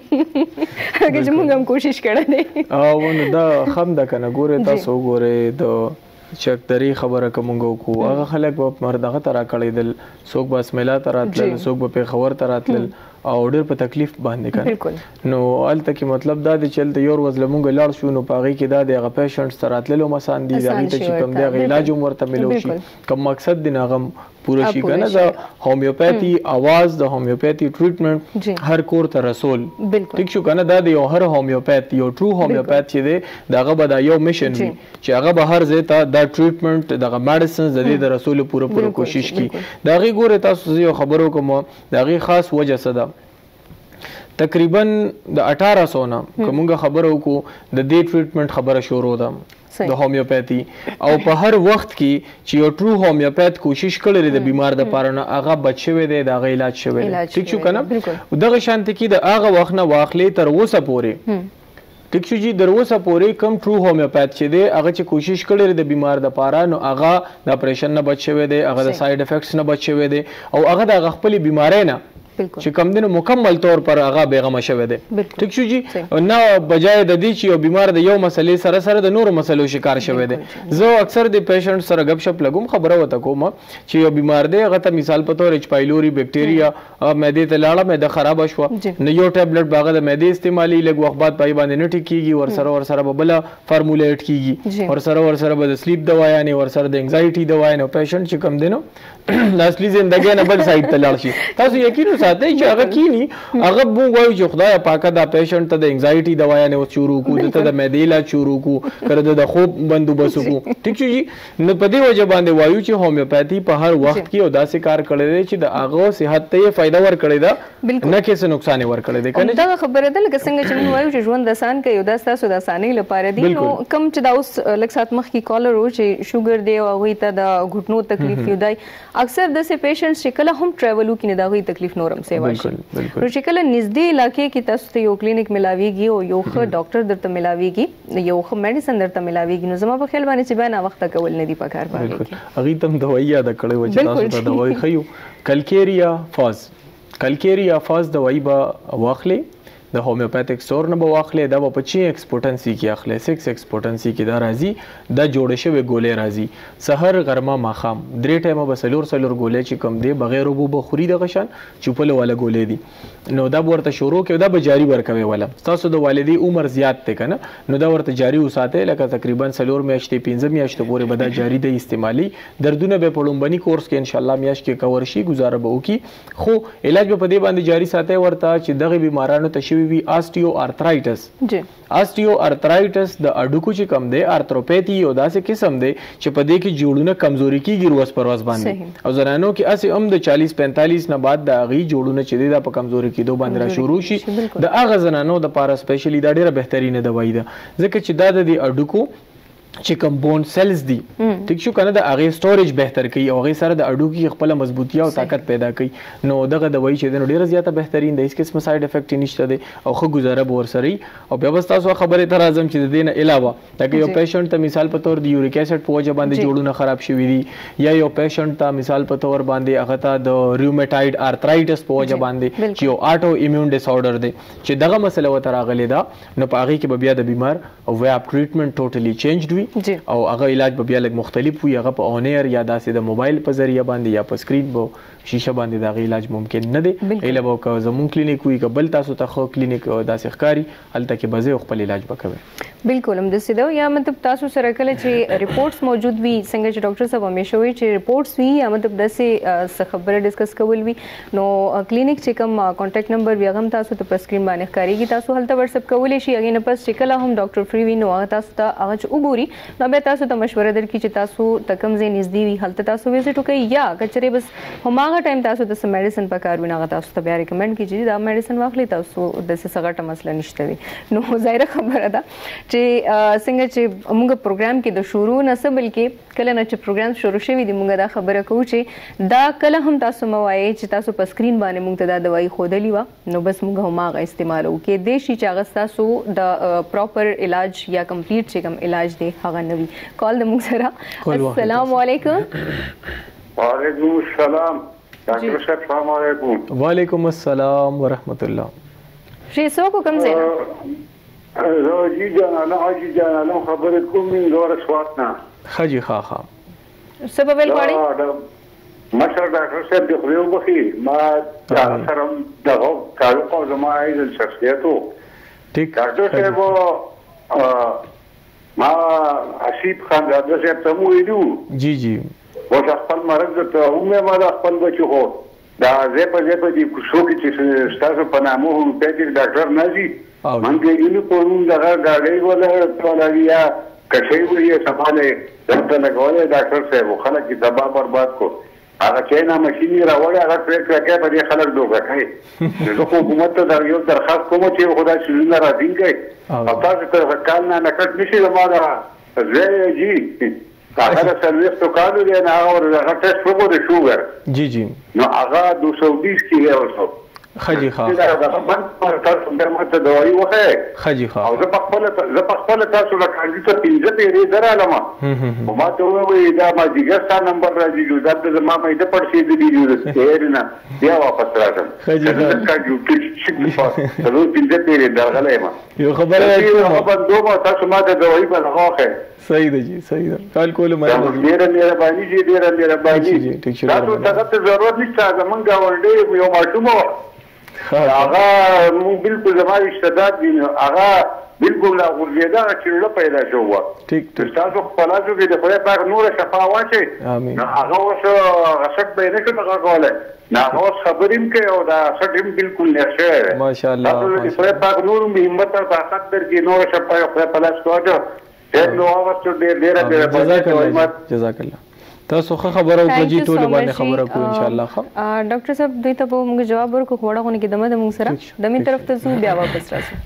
هغه چې موږ هم کوشش کړی دی. او نو دا خم ده که نه ګورئ تاسو وګورئ د چکدرې خبره که موږ وکړو هغه خلک به مردغه ته راکړېدل څوک به اسماعیلا ته راتلل څوک به پېښور ته راتلل او ډېر په تکلیف باندې کنه نو هلته کې مطلب دا دی چې هلته یو ورځ له موږ لاړ شو نو په هغې کې دا دی هغه پیشنټس ته راتلل هم اسان دي د هغې ته چې کوم دی هغه علاج هم ورته میلو شي کوم مقصد دی نه هغه پوره شي کنه د هومیوپیتي اواز د هومیوپیتي ټریټمنټ هر کور ته رسول ټیک شو کنه دا د یو هر هومیوپیت یو ټرو هومیوپیت چې دی دغه به دا یو میشن وي چې هغه به هر ځای ته دا ټریټمنټ دغه میډیسنز د دې د رسولو پوره پوره کوشش کوي. د هغې ګورئ تاسو زه یو خبر وکړم د هغې خاص وجه څه ده تقریبا د اټاره سو نه که موږ خبره وکړو د دې ټریټمنټ خبره شروع ده د هومیوپیتي او په هر وخت کې چې یو ټرو هومیوپیت کوشش کړی د بیمار د پاره نه هغه بچ شوی دی د هغه علاج شوی دی ټیک شو کنه دغه شانتي کې د هغه وخت نه واخلې تر اوسه پورې ټیک شو جی در اوسه پورې کم ټرو هومیوپیت چې دی هغه چې کوشش کړی د بیمار د پاره نو هغه د اپریشن نه بچ شوی دی هغه د ساید افیکټس نه بچ شوی دی او هغه د هغه خپل بیماری نه چې کم دنو مکمل طور پر هغه بیغمه شوی دی ټیک شو جی نه بجای د دې چې یو بیمار د یو مسلې سره سره د نورو مسلو شکار شوی دی. زه اکثر د پیشنټ سره غب شپ لګوم خبره وته کوم چې یو بیمار دی هغه ته مثال په تور اچ پایلوري بکټیریا معدې ته لاړه معده خراب شو نو یو ټابلیټ باغه د معدې استعمالي لګ وخت بعد پای باندې نه ټیکيږي ور سره ور سره بل فارمولیټ کیږي ور سره ور سره د سلیپ دوايا نه ور سره د انزایټي دوايا نه پیشنټ چې کم دینو لاستلی زندګۍ نه بل سایت ته لاړ شي. تاسو یقین وساتئ چې هغه کینی هغه مونږ وایو چې خدای پاکه دا پیشنټ ته د انزایټي دوايا نه شروع کو ته د معدې علاج شروع کو کړه د خوب بندوبست کو ټیک شو جی نو په دې وجه باندې وایو چې هومیوپیتي په هر وخت کې او داسې کار کړی دی چې د هغه صحت ته فائدہ ور کړی دا نه کې څه نقصان ور کړی دی کنه دا خبره ده لکه څنګه چې موږ وایو چې ژوند آسان کوي او دا تاسو د اسانۍ لپاره دی نو کم چې دا اوس لکه سات مخ کې کالر و چې شوګر دی او هغه ته د غټنو تکلیف یو دی اکثر د سه پیشنټس چې کله هم ټریول وکړي دا غي تکلیف نورم سیوا شي نو چې کله نږدې علاقې کې تاسو ته یو کلینیک ملاويږي او یو ښه ډاکټر درته ملاويږي یو ښه میډیسن درته ملاويږي نو زما په خیال باندې چې باندې وخت کول نه دی پکار باندې هغه تم دوايي یاد کړی و چې تاسو ته دوايي خيو کلکیریا فاز کلکیریا فاز دوايي با واخلې د هومیوپیتیک سور نه به واخلې دا به په چی ایکسپورټنسي کې اخلي سکس ایکسپورټنسي کې دا راځي دا جوړ شوی ګولې راځي سحر غرمه ماخام درې ټایمه به سلور سلور ګولې چې کم دی بغیر وبو بخوري د غشن چوپل والا ګولې دي نو دا ورته شروع کې دا به جاری ورکوي ولا تاسو د والدي عمر زیات ته کنه نو دا ورته جاری وساته لکه تقریبا سلور میاشتې پنځه میاشتې پورې به دا جاری د استعمالي دردونه به پړومبني کورس کې ان شاء الله میاشت کې کور شي گزاره به وکي خو علاج به په دې باندې جاری ساتي ورته چې دغه بیمارانو ته وی آستیو ارترایټس جی آستیو ارترایټس د اډوکو چې کم دی ارتروپیتي یو داسې قسم دی چې په دې کې جوړونه کمزوري کیږي روز پر ورځ باندې او زنانو کې اسې هم د چالیس پینتالیس نه بعد د هغې جوړونه چې دی دا په کمزوري کېدو باندې را شروع شي د هغه زنانو دپاره سپیشلي دا ډېره بهترینه دوايي ده ځکه چې دا د دې اډوکو چې کوم بون سیلز دي ټیک شو کنه د هغه سټوریج بهتر کوي او هغه سره د اډو کې خپل مضبوطی او طاقت پیدا کوي نو دغه دوايي چې د ډیره زیاته بهترین د هیڅ قسم ساید افیکټ نشته دی او خو گزاره به ورسره او بیا بس تاسو خبره تر اعظم چې د دین علاوه دا یو پیشنټ ته مثال په تور د یوریک اسید په وجه باندې جوړونه خراب شوی دي یا یو پیشنټ ته مثال په تور باندې هغه ته د ریوماتاید ارترایټس په وجه باندې چې یو اټو ایمیون ډیس اورډر دی چې دغه مسله وته راغلی دا نو په هغه کې بیا د بیمار او وی اپ ټریټمنټ ټوټلی چینجډ وي او هغه علاج به بیا لږ مختلف وي هغه په اونیر یا داسې د موبایل په ذریعہ باندې یا په سکرین به شیشه باندې دا غي علاج ممکن نه دی اله به که زمون کلینیک وي که بل تاسو ته خو کلینیک داسې ښکاری هلته کې به زه خپل علاج وکوي بالکل هم د سیدو یا مطلب تاسو سره کله چې ریپورتس موجود وي څنګه چې ډاکټر صاحب همیشه وي چې ریپورتس وي یا مطلب داسې څه خبره ډیسکس کول وي نو کلینیک چې کوم کانټیکټ نمبر وي هغه تاسو ته په سکرین باندې ښکاریږي تاسو هلته واتس اپ کولی شي هغه نه پس چې کله هم ډاکټر فری وي نو هغه تاسو ته هغه چې وګوري نو بیا تاسو ته مشوره درکړي چې تاسو ته کوم ځای نږدې وي هلته تاسو وزټ وکړئ یا کچره بس هماغه ټایم تاسو ته میډیسن په کار ویناغه تاسو ته بیا ریکمند کیږي دا میډیسن واخلي تاسو د څه سغټه مسله نشته وي نو ظاهره خبره ده چې څنګه چې موږ پروګرام کې د شروع نه سبل کې کله نه چې پروګرام شروع شوی دی موږ دا خبره کوو چې دا کله هم تاسو موایي چې تاسو په سکرین باندې موږ ته دا دوايي خودلی و نو بس موږ هم هغه استعمالو کې د شي چې هغه تاسو د پراپر علاج یا کمپلیټ چې کوم علاج دی هغه نوي کال د موږ سره السلام علیکم وعلیکم السلام ډاکټر صاحب السلام علیکم وعلیکم السلام ورحمت الله شي سو کو کوم ځای زه جی جان الله حاجی جان الله خبرې کوم من غوړ سواتنا خجی خا خا سبب ول غړي مشر ډاکټر صاحب د خو بخي ما سره دغه کارو کو زما ایز شخصیتو ټیک ډاکټر صاحب ما حسیب خان ډاکټر صاحب ته مو ویلو جی جی و خپل مرض ته هم ما د خپل بچو هو دا زه په دې په دې کوڅو کې چې تاسو په نامو هم پېټ ډاکټر نازي منګه یې په نوم دغه غاډي ولا ټولویا کښې وی سماله دلته لګولې ډاکټر صاحب خلک کې دبا برباد کو هغه چې نه ماشيني راوړې هغه ټریک راکې په دې خلک دوه کوي زه حکومت ته دا یو درخواست کوم چې خدای شي نه راځي او تاسو ته کال نه نکټ نشي زموږه زه جی هغه سرویس تو کارو دی نه اور هغه ټیسټ وکړو د شوګر جی جی نو هغه دو سو بیس کې اوسو خجی خا دا هغه باندې تاسو د ماته دوايي وخه خجی خا او زه په خپل زه په خپل تاسو له کاندي ته پنځه پیری درالم او ما ته وی دا ما دیګه نمبر راځي جو دا د ما مې د پړسي دی دی جو ستیر نه بیا واپس راځم خجی خا دا جو کې شي په ضرور پنځه پیری درغلې ما یو خبره یو په دوه تاسو ما ته دوايي په هغه صحیح ده جی صحیح ده کال کول مې ډیره مهرباني جی ډیره مهرباني تاسو ته څه ضرورت نشته زمونږ ورډې یو ماشوم هغه مو بالکل زماري اشتداد دي هغه بالکل لا ورګیدا چې له پیدا شو ټیک ټیک تاسو خپل ځو کې د خدای پاک نور شفا واچي امين هغه اوس غشک به نه کوي کوله نه اوس خبریم کې او دا سټیم بالکل نشه ماشاءالله تاسو د خدای پاک نور همت او طاقت درکې نور شفا خدای په لاس کوجو نو اوس ډیر ډیر ډیر جزاک الله تاسو خبرو کوي ټول باندې خبرو کوو ان شاء الله خو ډاکټر صاحب دوی ته به موږ جواب ورکړو خوړه غونې کې دمه د موږ سره د مين طرف ته زو بیا واپس راځو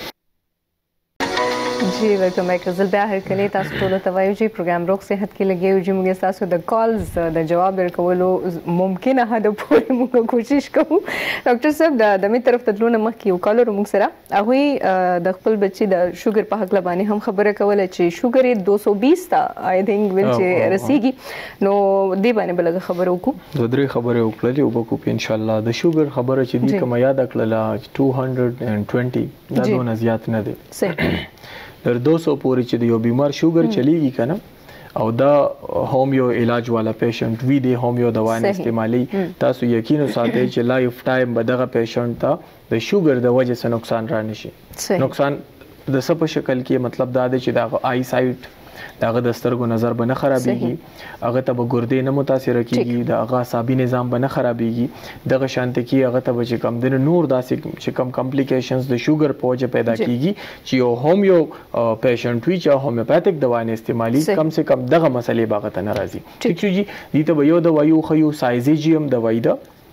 جی ویلکم بیک زل بیا هر کله تاسو ټول ته وایو چې پروګرام روغ صحت کې لګیو چې موږ تاسو د کالز د جواب ورکولو ممکنه هدا پورې موږ کوشش کوو ډاکټر صاحب د مين طرف ته دلونه مخکې یو کالر موږ سره هغه د خپل بچي د شوګر په حق لبانې هم خبره کوله چې شوګر یې دو سو بیس تا آی تھنک ول چې رسیږي نو دې باندې بلګه خبره وکړو د درې خبره وکړلې او وکړو ان شاء الله د شوګر خبره چې دې کوم یاد کړله دوه سو بیس دا دونه زیات نه دی صحیح در دو سو پورې چې د یو بیمار شوګر چلیږي کنه او دا هومیو علاج والا پیشنټ وی دی هومیو دوا استعمالي تاسو یقین ساتئ چې لایف ټایم به دغه پیشنټ ته د شوګر د وجې څخه نقصان را نشي نقصان د څه په شکل کې مطلب دا دی چې دا آی سایټ داغه د سترګو نظر به نه خرابېږي هغه ته به ګردې نه متاثر کیږي د هغه اعصابي نظام به نه خرابېږي دغه شانت کې هغه ته به چې کم دنه نور داسې چې کم کمپلیکیشنز د شوګر په وجه پیدا کیږي چې یو هومیو پیشنټ وي چې هومیوپاتیک دوايي استعمالي کم سے کم دغه مسلې باغ ته ناراضي ټیک شو جی دې ته یو دوايي خو یو سایزیجیم دوايي ده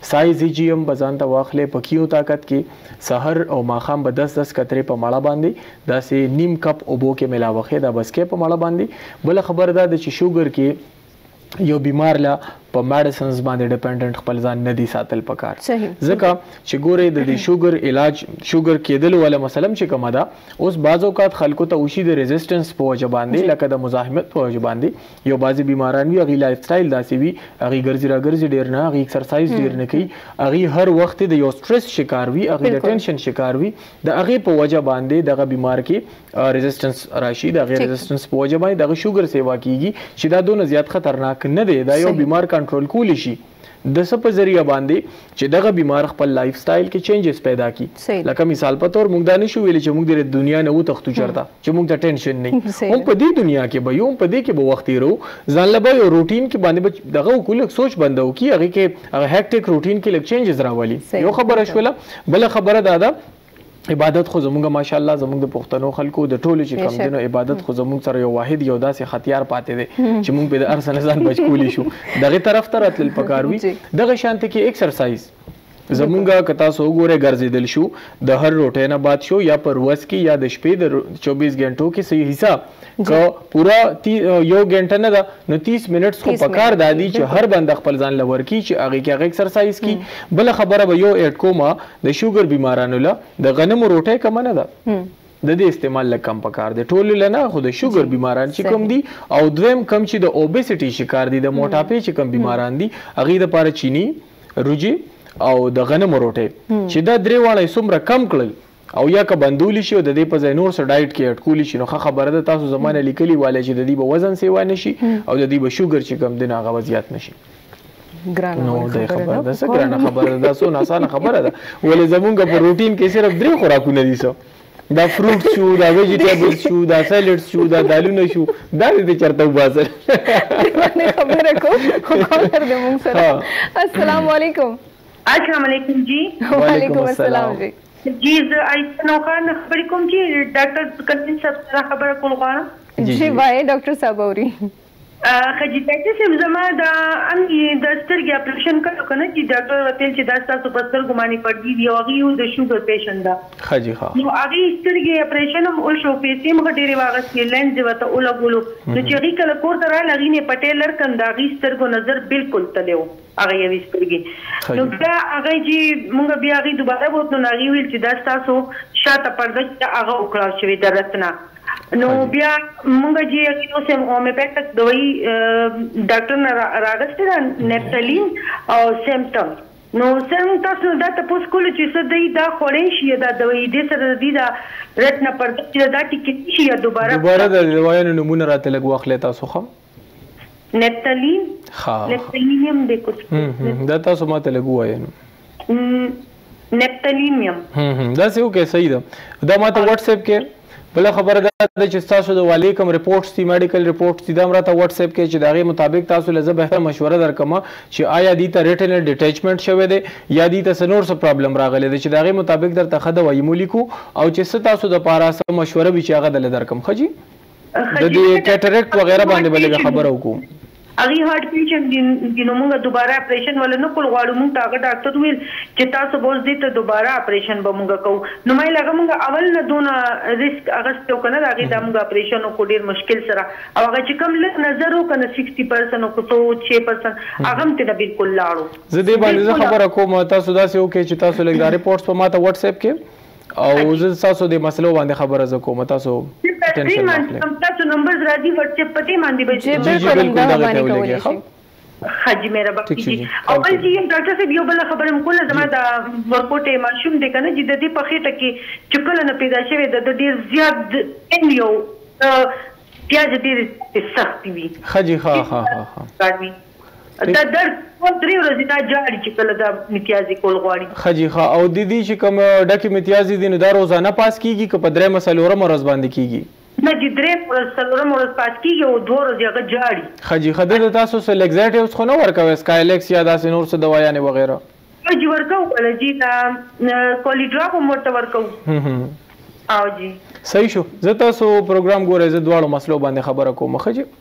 سایز یې چې هم به ځان ته واخلې په کیو طاقت کې سحر او ماښام به دس دس کترې په مړه باندې داسې نیم کپ اوبو کې ملاوخې دا بس کې په مړه باندې. بله خبره دا ده چې شوګر کې یو بیمار لا په میډیسنز باندې ډیپندنٹ خپل ځان نه دی ساتل پکار ځکه چې ګوره د دې شوګر علاج شوګر کېدل ولا مثلا چې کومه ده اوس بعض اوقات خلکو ته وشي د ریزिस्टنس په وجه باندې لکه د مزاحمت په وجه باندې یو بعضی بیماران وي هغه لایف سټایل داسې وي هغه ګرځي را ګرځي ډیر نه هغه ایکسرسایز ډیر نه کوي هغه هر وخت د یو سټرس شکار وي هغه د ټینشن شکار وي د هغه په وجه باندې دغه بیمار کې ریزिस्टنس راشي د غیر ریزिस्टنس په وجه باندې دغه شوګر سیوا کیږي چې دا دونه زیات خطرناک نه دی دا یو بیمار کنټرول کولی شي د څه په ذریعہ باندې چې دغه بیمار خپل لایف سټایل کې چینجز پیدا کړي لکه مثال په تور موږ دا نشو ویلی چې موږ د دنیا نه وتښتو چرته چې موږ ته ټینشن نه هم په دې دنیا کې به یو په دې کې به وخت تیرو ځان له یو روټین کې باندې دغه کول سوچ بندو کی هغه کې هغه هیکټیک روټین کې لږ چینجز راولي یو خبره شوله بل خبره دا ده عبادت خو زمونږ ماشاءالله زمونږ د پښتنو خلکو د ټولو چې کم دینو عبادت خو زمونږ سره یو واحد یو داسې ختیار پاتې دی چې مونږ په د ارسنه ځان بچ کولی شو دغه طرف ته راتلل پکار وي دغه شانته کې ایکسرسایز زمونږه که تاسو وګورئ ګرځېدل شو د هر روټۍ نه بعد شو یا پر ورځ کې یا د شپې د چوبیس غنټو کې صحیح حساب که پورا یو غنټه نه ده نو تیس منټس خو پکار دادي چې هر بنده خپل ځان له ورکي چې هغه کې هغه ایکسرسایز کی بل خبره به یو اډ کومه د شوګر بیمارانو له د غنمو روټۍ کم نه ده د دې استعمال له کم پکار دی ټول لنه خو د شوګر بیماران چې کم دي او دویم کم چې د اوبیسټي شکار دي د موټاپې چې کم بیماران دي هغه د پاره چینی روجي او د غنمو روټۍ چې دا درې واړه څومره کم کړل او یا که بندولی شي او د دې په ځای نور څه ډایټ کې اټکولی شي نو ښه خبره ده تاسو زمانه لیکلي والی چې د دې به وزن سیوا نشي او د دې به شوګر چې کم دی نو هغه به زیات نشي نو دا خبره ده څه ګرانه خبره ده څونه اسانه خبره ده ولې زمونږ په روټین کې صرف درې خوراکونه دي څه دا فروټ شو دا ویجیټیبلز شو دا سیلډ شو دا دالونه شو دا دې چرته وباسل خبره کو کالر دې مونږ سره السلام علیکم السلام علیکم جی وعلیکم السلام جی جی زه ایسا نوخان خبرې کوم چې ډاکټر کنټین صاحب سره خبره کول غواړم جی وای ډاکټر صاحب اوري خجی ډاکټر صاحب زما دا ام د سترګې اپریشن کړو کنه چې ډاکټر وتل چې دا تاسو په سترګو باندې پړدي دی او هغه د شوګر پیشنټ دا خجی ها نو هغه سترګې اپریشن هم او شو پیسې موږ ډېری واغستې لینز وته او لګولو نو چې هغه کله کور ته را لغینه پټیلر کنده هغه سترګو نظر بالکل تلو هغه یې وسترګې نو بیا هغه چې موږ بیا هغه دوباره وته نو هغه ویل چې دا تاسو شاته پرده چې هغه وکړل شوی درتنه نو بیا مونږ چې یو سم هومیوپیتک دوايي ډاکټر نه راغسته نیپټالین او سیمټم نو څنګه تاسو دا تاسو کول چې څه دی دا خورې شي دا دوايي دې سره دی دا رټنه پر چې دا ټیکټ شي دوباره دوباره د دوايانو نمونه راته لګ واخلې تاسو خو نیپټالین ها نیپټالین هم د کوم دا تاسو ماته لګ وایو نیپټالین هم دا څه وکي صحیح ده دا ماته واتس اپ کې بل خبره ده چې تاسو د والیکم ریپورټس دي میډیکل ریپورټس دي دا راته واتس اپ کې چې داغه مطابق تاسو لزه به مشوره درکمه چې آیا دې ته ریټینل ډیټیچمنټ شوی دی یا دې ته سنور څه پرابلم راغلی دی چې داغه مطابق درته خده وایي مولیکو او چې څه تاسو د پاره سم مشوره به چې هغه دل درکم خجی د دې کټریکټ وغیرہ باندې بلګه خبره وکم اغي هارت پیشنټ د نو موږ دوباره اپریشن ول نه کول غواړو موږ تاګه ډاکټر ویل چې تاسو بوز دې ته دوباره اپریشن به موږ کوو نو مې لګه موږ اول نه دونه ریسک اغستو کنه راغی دا موږ اپریشن کو ډیر مشکل سره او هغه چې کوم له نظر وکنه سکسټي پرسنټ کو تو سix پرسنټ هغه ته د بالکل لاړو زه دې باندې خبره کوم تاسو دا سه وکي چې تاسو لګ دا ریپورټس په ماته واتس اپ کې او زه تاسو د مسلو باندې خبره ز کوم تاسو ټینشن نه اخلئ تاسو نمبر راځي واتس اپ پته باندې به جی بالکل دا باندې کولی حاجی مهرباني کیږي او بل چې ډاکټر صاحب یو بل خبره کوله زما دا ورکوټه ماشوم دی کنه چې د دې په خېټه کې چکل نه پیدا شوی د ډیر زیات ان یو پیاز ډیر سخت وي خجی ها ها ها دا در درې ورځې دا جاړي چې کله دا امتیازي کول غواړي خجی ها او د دې چې کوم ډکه امتیازي دي نو دا روزانه پاس کیږي که په درې مسلورم ورځ باندې کیږي نه چې درې ورځې څلورم ورځ پاس کیږي او دوه ورځې هغه جاړي خجی خدای تاسو سره لیکزیټیوز خو نه ورکوي سکایلیکس یا داسې نور څه دوايانې وغیرہ جی ورکو ولا جی دا کولیډراپ مرته ورکو او جی صحیح شو زه تاسو پروګرام ګورئ زه دواړو مسلو باندې خبره کوم خجی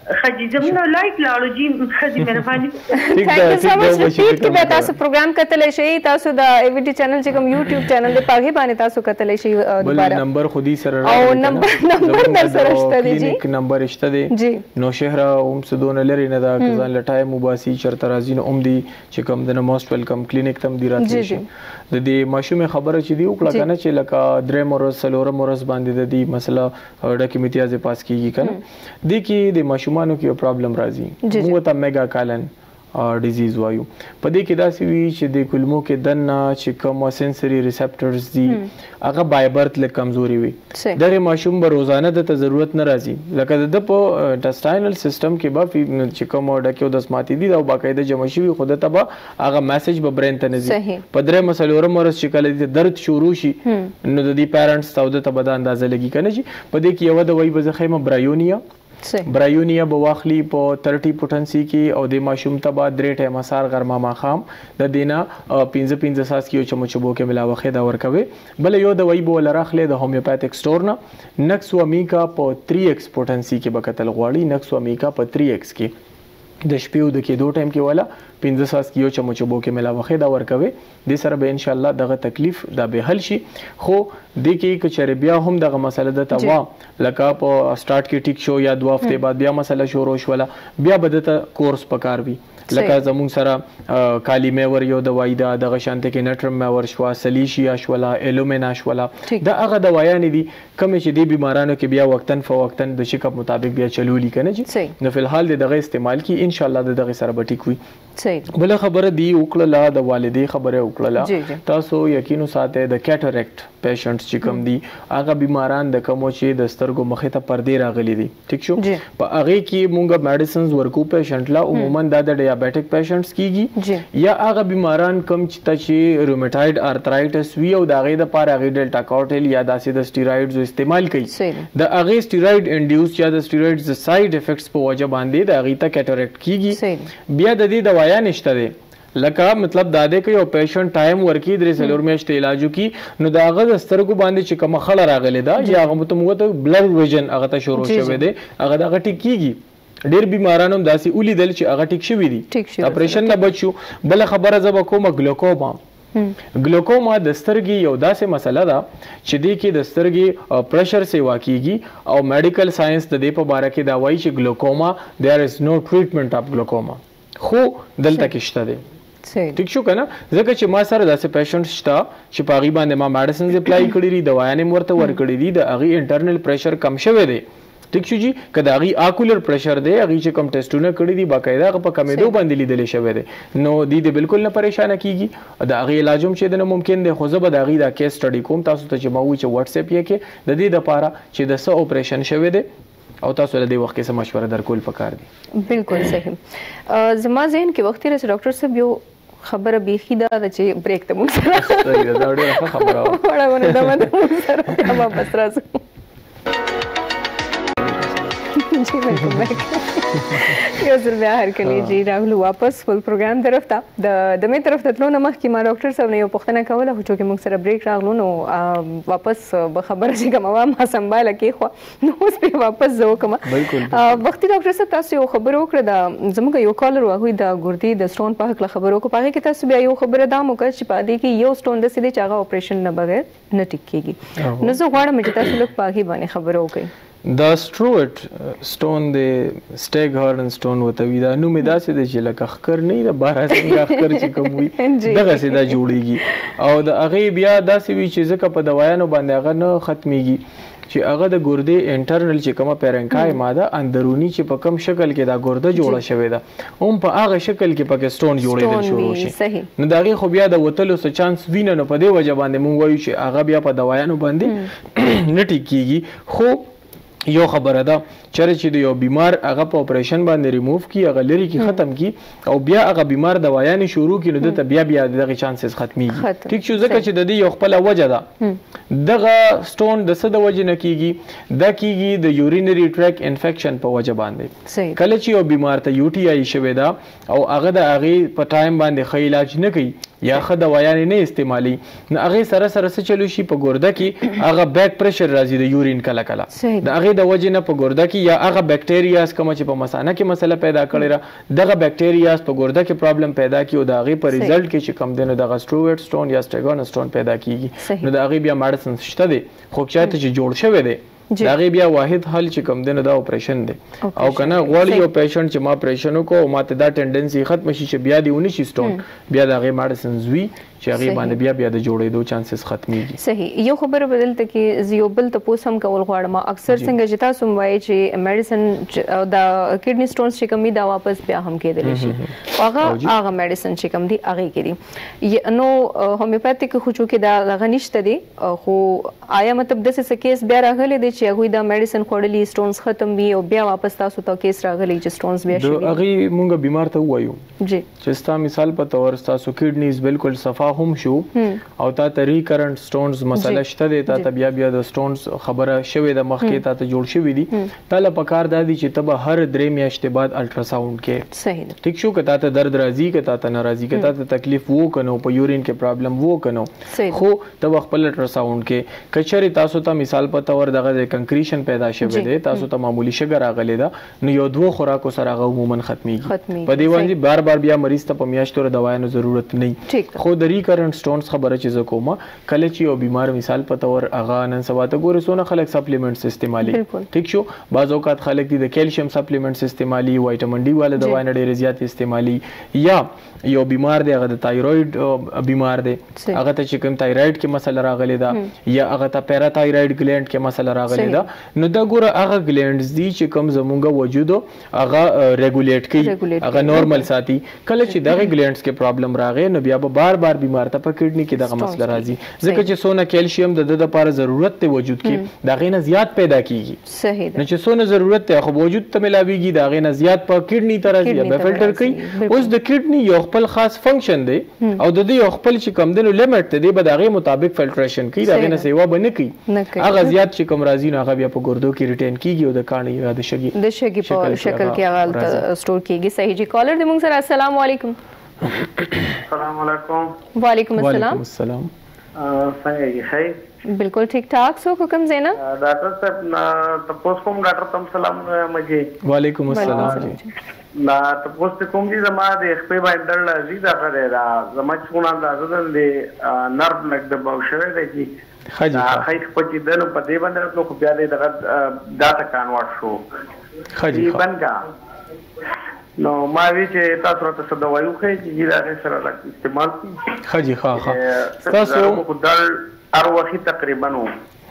خجی زمونږ لایک لاړو جی خجی مهرباني ثانک یو سو مچ ریپیټ کې به تاسو پروګرام کتلی شئ تاسو د ای وی ټي چینل چې کوم یوټیوب چینل دی په هغې باندې تاسو کتلی شئ دوباره نمبر خودي سره او نمبر نمبر در سره شته دی جی نمبر شته دی نو شهره هم څه دونه لري نه ده که ځان له ټایم وباسي چېرته راځي نو هم دی چې کوم د موسټ ویلکم کلینیک ته هم دی راتلی شي د دې ماشومې خبره چې دی وکړه که نه چې لکه درېیم ورځ څلورم ورځ باندې د دې مسله ډکې امتیازې پاس کېږي که نه دې کې د ماشومانو کې یو پرابلم راځي موږ ته میګا کالن ډیزیز وایو په دې کې داسې وي چې د کولمو کې دننه چې کوم سنسري ریسپټرز دي هغه بای برث لږ کمزوري وي دغې ماشوم به روزانه دته ضرورت نه راځي لکه د ده په انټسټاینل سیسټم کې به چې کوم ډکې او دسماتې دي دا باقاعده جمع شوي خو دته به هغه میسج به برین ته نه ځي په درېیم څلورم ورځ چې کله د درد شروع شي نو د دې پیرنټس ته او دته به دا اندازه لګي که نه شي په دې کې یوه دوایي به زه ښیم برایونیا برایونیا به واخلي په ترټي پوټنسي کې او د ماشوم ته به درې ټایمه سهار غرمه ماښام د دې نه پنځه پنځه څاڅکي یو چمچ اوبو کې ملاوخې دا ورکوي بله یو دوایي به ولر اخلي د هومیوپیتھک سټور نه نکسو امیکا په تھری ایکس پوټنسي کې به کتل غواړي نکسو امیکا په تھری ایکس کې د شپې او د کېدو ټایم کې والا پنځه څاڅکي یو چمچ اوبو کې ملاوخې دا ورکوي دې سره به انشاءالله دغه تکلیف دا به حل شي خو دې کې که چېرې بیا هم دغه مسله دته وه لکه په سټارټ کې ټیک شو یا دوه هفتې بعد بیا مسله شروع شوله بیا به دته کورس پکار وي لکه زمونږ سره کالی میور یو دوايي ده دغه شانته کې نټرم میور شوه سلیشیا شوله الومینا شوله دا هغه دوايانې دي کومې چې دې بیمارانو کې بیا وقتاً فوقتاً د شکپ مطابق بیا چلولي که نه چې نو فلحال د دغه استعمال کې انشاءالله د دغې سره به ټیک وي بله خبره دی وکړله د والدې خبره وکړله تاسو یقین وساتئ د کیټریکټ پیشنټس چې کوم دي هغه بیماران د کومو چې د سترګو مخې ته پردې راغلي دي ټیک شو په هغې کې مونږ میډیسنز ورکو پیشنټ له عموما دا د ډیابیټک پیشنټس کیږي یا هغه بیماران کوم چې روماتایډ ارترایټس وي او د هغې دپاره هغې ډیلټا کارټل یا داسې د سټیرایډز استعمال کوي د هغې سټیرایډ انډیوس یا د سټیرایډز سایډ افیکټس په وجه باندې د هغې ته کیټریکټ کیږي بیا د دې دوايا نشته دی لکه مطلب دا دی که یو پیشنټ ټایم ورکي درې څلور میاشتې علاج وکړي نو د هغه د سترګو باندې چې کومه خړه راغلې ده یا هغه ته موږ ته بلر ویژن هغه ته شروع شوی دی هغه د هغه ټیک کېږي ډېر بیماران هم داسې ولیدل چې هغه ټیک شوي دي اپریشن نه بچ شو بله خبره زه به کومه ګلوکوما ګلوکوما د سترګې یو داسې مسله ده چې دې کې د سترګې پرشر سیوا کیږي او میډیکل ساينس د دې په باره کې دا وایي چې ګلوکوما there is no treatment of glaucoma خو دلته کې شته دی ټیک شو که نه ځکه چې ما سره داسې پیشنټ شته چې په هغې باندې ما میډیسنز اپلای کړي دي دوايانې مې ورته ورکړي دي د هغې انټرنل پریشر کم شوی دی ټیک شو جی که د هغې آکولر پریشر دی هغې چې کوم ټیسټونه کړي دي باقاعده هغه په کمېدو باندې لیدلی شوی دی نو دې د بالکل نه پریشانه کیږي د هغې علاج هم چې دی نه ممکن دی خو زه به د هغې دا کیس سټډي کوم تاسو ته چې ما وایي چې وټساپ یې کې د دې دپاره چې د څه اپریشن شوی دی او تاسو له دې وخت کې څه مشوره درکول پکار دي بالکل صحیح زما ذهن کې وخت تېره چې ډاکټر صاحب یو خبره بیخي دا ده چې بریک ته موږ سره دا ډېره ښه خبره وه اړونه دمه د موږ سره بیا واپس راځو جی ویلکم بیک یو ځل بیا هرکلی جی راغلو واپس خپل پروګرام طرف ته د دمې طرف ته تلو نه مخکې ما ډاکټر صاحب نه یو پوښتنه کوله خو چونکې موږ سره بریک راغلو نو واپس به خبره چې کومه وه ما سنباله کېښوه نو اوس پرې واپس زه وکړم وختي ډاکټر صاحب تاسو یو خبره وکړه د زموږ یو کالر و هغوی د ګردې د سټون په هکله خبره وکړو په هغې کې تاسو بیا یو خبره دا هم وکړه چې په دې کې یو سټون داسې دی چې هغه اپریشن نه بغیر نه ټیک کېږي نو زه غواړم چې تاسو لږ په هغې باندې خبره وکړئ دا سټروټ سټون دی سټیګ هارن سټون ورته وي دا نوم یې داسې دی چې لکه ښکر نه وي د بهر څنګه ښکر چې کوم وي دغسې دا جوړېږي او د هغې بیا داسې وي چې ځکه په دوایانو باندې هغه نه ختمیږي چې هغه د ګردې انټرنل چې کومه پیرنکای ماده اندروني چې په کم شکل کې دا ګرده جوړه شوې ده هم په هغه شکل کې پکې سټون جوړېدل شروع شي نو د هغې خو بیا د وتلو څه چانس وینه نو په دې وجه باندې موږ وایو چې هغه بیا په دوایانو باندې نه ټیک کېږي خو یو خبره ده چېرې چې د یو بیمار هغه په اپریشن باندې ریموف کړي هغه لرې کړي ختم کړي او بیا هغه بیمار دوايانې شروع کړي نو دلته بیا بیا دغه چانسز ختمیږي ټیک شو ځکه چې د دې یو خپله وجه ده دغه سټون د څه د وجې نه کیږي دا کیږي د یورینري ټریک انفیکشن په وجه باندې کله چې یو بیمار ته یو ټي آی شوی ده او هغه د هغې په ټایم باندې ښه علاج نه کوي یا ښه دوايانې نه استعمالي نو هغې سره سره څه چلو شي په ګرده کې هغه بیک پریشر راځي د یورین کله کله د هغې هغې د وجې نه په ګرده کې یا هغه بکټیریاز کومه چې په مثانه کې مسله پیدا کړې ده دغه بکټیریاز په ګرده کې پرابلم پیدا کړي او د هغې په ریزلټ کې چې کوم دی نو دغه سټروویډ سټون یا سټیګون سټون پیدا کیږي نو د هغې بیا میډیسن شته دی خو چاته چې جوړ شوی دی د هغې بیا واحد حل چې کوم دی نو دا اپریشن دی او که نه غواړي یو پیشنټ چې ما اپریشن وکړو او ماته دا ټنډنسي ختمه شي چې بیا دې ونه شي سټون بیا د هغې میډیسنز وي چې هغې باندې بیا بیا د جوړېدو چانسز ختمیږي. صحیح. یو خبره به دلته کې زه یو بل تپوس هم کول غواړم اکثر څنګه چې تاسو هم وایئ چې میډیسن د کډني سټونز چې کوم دي دا واپس بیا هم کېدلی شي هغه هغه میډیسن چې کوم دي هغې کې دي نو هومیوپیتیک خو چونکې دا هغه نشته دی خو آیا مطلب داسې څه کیس بیا راغلی دی چې هغوی دا میډیسن خوړلي سټونز ختم وي او بیا واپس تاسو ته کیس راغلی چې سټونز بیا شوي د هغې مونږ بیمار ته ووایو چې ستا مثال په طور ستاسو کډنیز بالکل صفا هم شو او تا ته ریکرنٹ سټونز مسله شته دی تا ته بیا بیا د سټونز خبره شوې ده مخکې تا ته جوړ شوي دي تا له پکار دا دي چې ته به هر درې میاشتې بعد الټراساونډ کې صحیح ده ټیک شو که تا ته درد راځي که تا ته نه راځي که تا ته تکلیف وو که نو په یورین کې پرابلم وو که نو خو ته به خپل الټراساونډ کې که چېرې تاسو ته مثال په طور دغه د کنکریشن پیدا شوی دی تاسو ته معمولي شګه راغلی ده نو یو دوه خوراکو سره هغه عموما ختمیږي په دې باندې بار بار بیا مریض ته په میاشتو د دوایانو ضرورت نه خو د ریکرنٹ سټونز خبره چې زه کومه کله چې یو بیمار مثال په طور هغه نن سبا ته ګورې څونه خلک سپلیمنټس استعمالي ټیک شو بعض اوقات خلک دي د کیلشیم سپلیمنټس استعمالي وایټامین ډي والا دوا نه ډېرې زیات استعمالي یا یو بیمار دی هغه د تایرویډ بیمار دی هغه ته چې کوم تایرویډ کې مسله راغلی ده یا هغه ته پیرا تایرویډ ګلینډ کې مسله راغلی ده نو دا ګوره هغه ګلینډز دي چې کوم زمونږ وجود هغه ریګولیټ کوي هغه نورمال ساتي کله چې دغه ګلینډز کې پرابلم راغی نو بیا به بار بار بیمار ته په کډني کې دغه مسله راځي ځکه چې څونه کیلشیم د د لپاره ضرورت دی وجود کې د هغې نه زیات پیدا کیږي صحیح ده نو چې څونه ضرورت دی خو وجود ته ملاویږي د هغې نه زیات په کډني ته راځي بیا فلټر کوي اوس د کډني یو خپل خاص فنکشن دی او د دې یو خپل چې کوم دی نو لیمټ دی به د هغې مطابق فلټریشن کوي د هغې نه سیوا به نه کوي هغه زیات چې کوم راځي نو هغه بیا په ګردو کې ریټین کیږي او د کاڼي یا د شګي د شګي په شکل کې هغه هلته سټور کیږي. صحیح جی کالر دی موږ سره السلام علیکم. السلام علیکم. وعلیکم السلام. السلام. څنګه یې ښه بالکل ټیک ټاک سو حکم زینا ډاکټر صاحب تاسو کوم ډاکټر تم سلام مجھے وعلیکم السلام جی نا تاسو کوم دي زما د خپل باندې لږی دا غره دا زما څونه اندازه د نرم لګ د بوشره دی چې خاجي خای په دې دنو په دې باندې نو بیا دې دغه ډاټا کانورټ شو خاجي بنګا نو ما وی چې تاسو ته څه دوايو خې چې دا سره راځي استعمال کی خاجي ها ها تاسو کو دل هر وخت تقریبا نو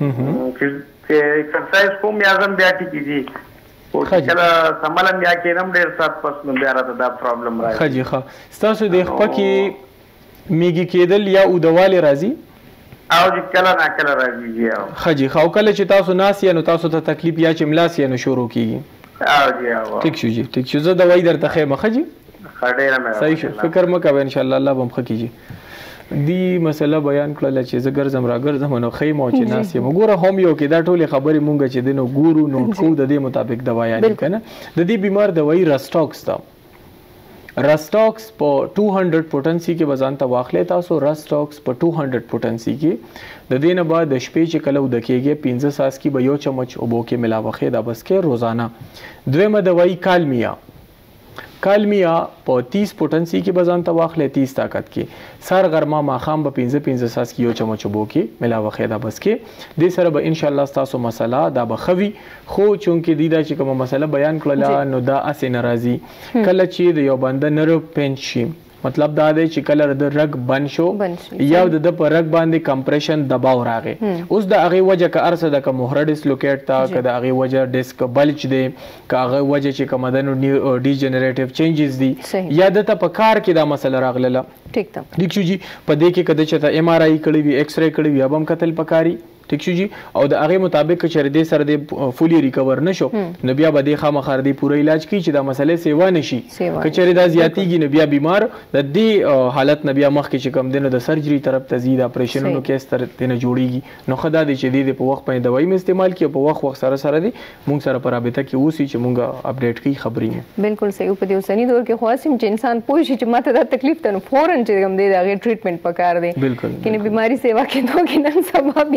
چې ایکسرسایز کوم یا زم بیا کیږي او کله سمالم یا کینم ډیر سات پس نو بیا راته دا پرابلم راځي خاجي ها تاسو د خپل کې میګي کېدل یا اودواله راځي او چې کله نا کله راځي خاجي خو کله چې تاسو ناس یا نو تاسو ته تکلیف یا چې ملاس یا نو شروع کیږي او جی او ټیک شو جی ټیک شو زه دوايي درته خیمه خاجي خډه نه صحیح شو فکر مکه ان شاء الله الله بم خکیږي دی مسله بیان کړل چې زه ګرځم را ګرځم نو خیمه او چې ناس یم ګوره هومیو کې دا ټولې خبرې مونږ چې دینو ګورو نو کو د دې مطابق دوايي نه کنه د دې بیمار دوايي راسټاکس تا راسټاکس په two hundred پوټنسي کې وزن ته واخلې تاسو راسټاکس په two hundred پوټنسي کې د دې نه بعد د شپې چې کلو د کېږي پنځه ساس کې به یو چمچ اوبو کې ملاوخې دا بس کې روزانه دویمه دوايي کالمیا کالمیا په تیس پوټنسي کې وزن ته واخلې تیس طاقت کې سر غرمه ماخام به پنځه پنځه ساس کې یو چمچ اوبو کې ملاوخې دا بس کې دې سره به ان شاء الله تاسو مسله دا بخوي خو چونکې دی دا چې کومه مسله بیان کړله نو دا اسې ناراضي کله چې د یو بنده نرو پنچ شي مطلب دا دی چې کله د رګ بند شو یا د د پر رګ باندې کمپریشن دباو راغی اوس د هغه وجه که ارسه د کوم هرډ ډیسلوکیټ تا که د هغه وجه ډیسک بلج دی که هغه وجه چې کوم د ډي جنریټیو چینجز دي یا د ته په کار کې دا مسله راغله ټیک ده ټیک شو جی په دې کې کده چې ته ایم آر آی کړی وي ایکس ری کړی وي ابم قتل پکاري ټیک شو جی او د هغه مطابق چې دې سره د فولي ریکور نشو نو بیا به د خامخار دی پوره علاج کی چې دا مسله سیوا نشي کچری دا زیاتیږي نو بیا بیمار د دې حالت نه بیا مخ کې چې کم دینه د سرجری طرف ته زیات اپریشنونو کیس تر دینه جوړیږي نو خدای دې چې دې په وخت باندې دوايي م استعمال کړي په وخت وخت سره سره دي مونږ سره پر رابطه کې اوسې چې مونږه اپډیټ کوي خبرې بالکل صحیح په دې اوسنی دور کې خاصم چې انسان پوه شي چې ماته دا تکلیف ته نو فورن چې کوم دی دا غي ټریټمنټ پکار دی بالکل کینه بیماری سیوا کې دوه کې نن سبا بیخي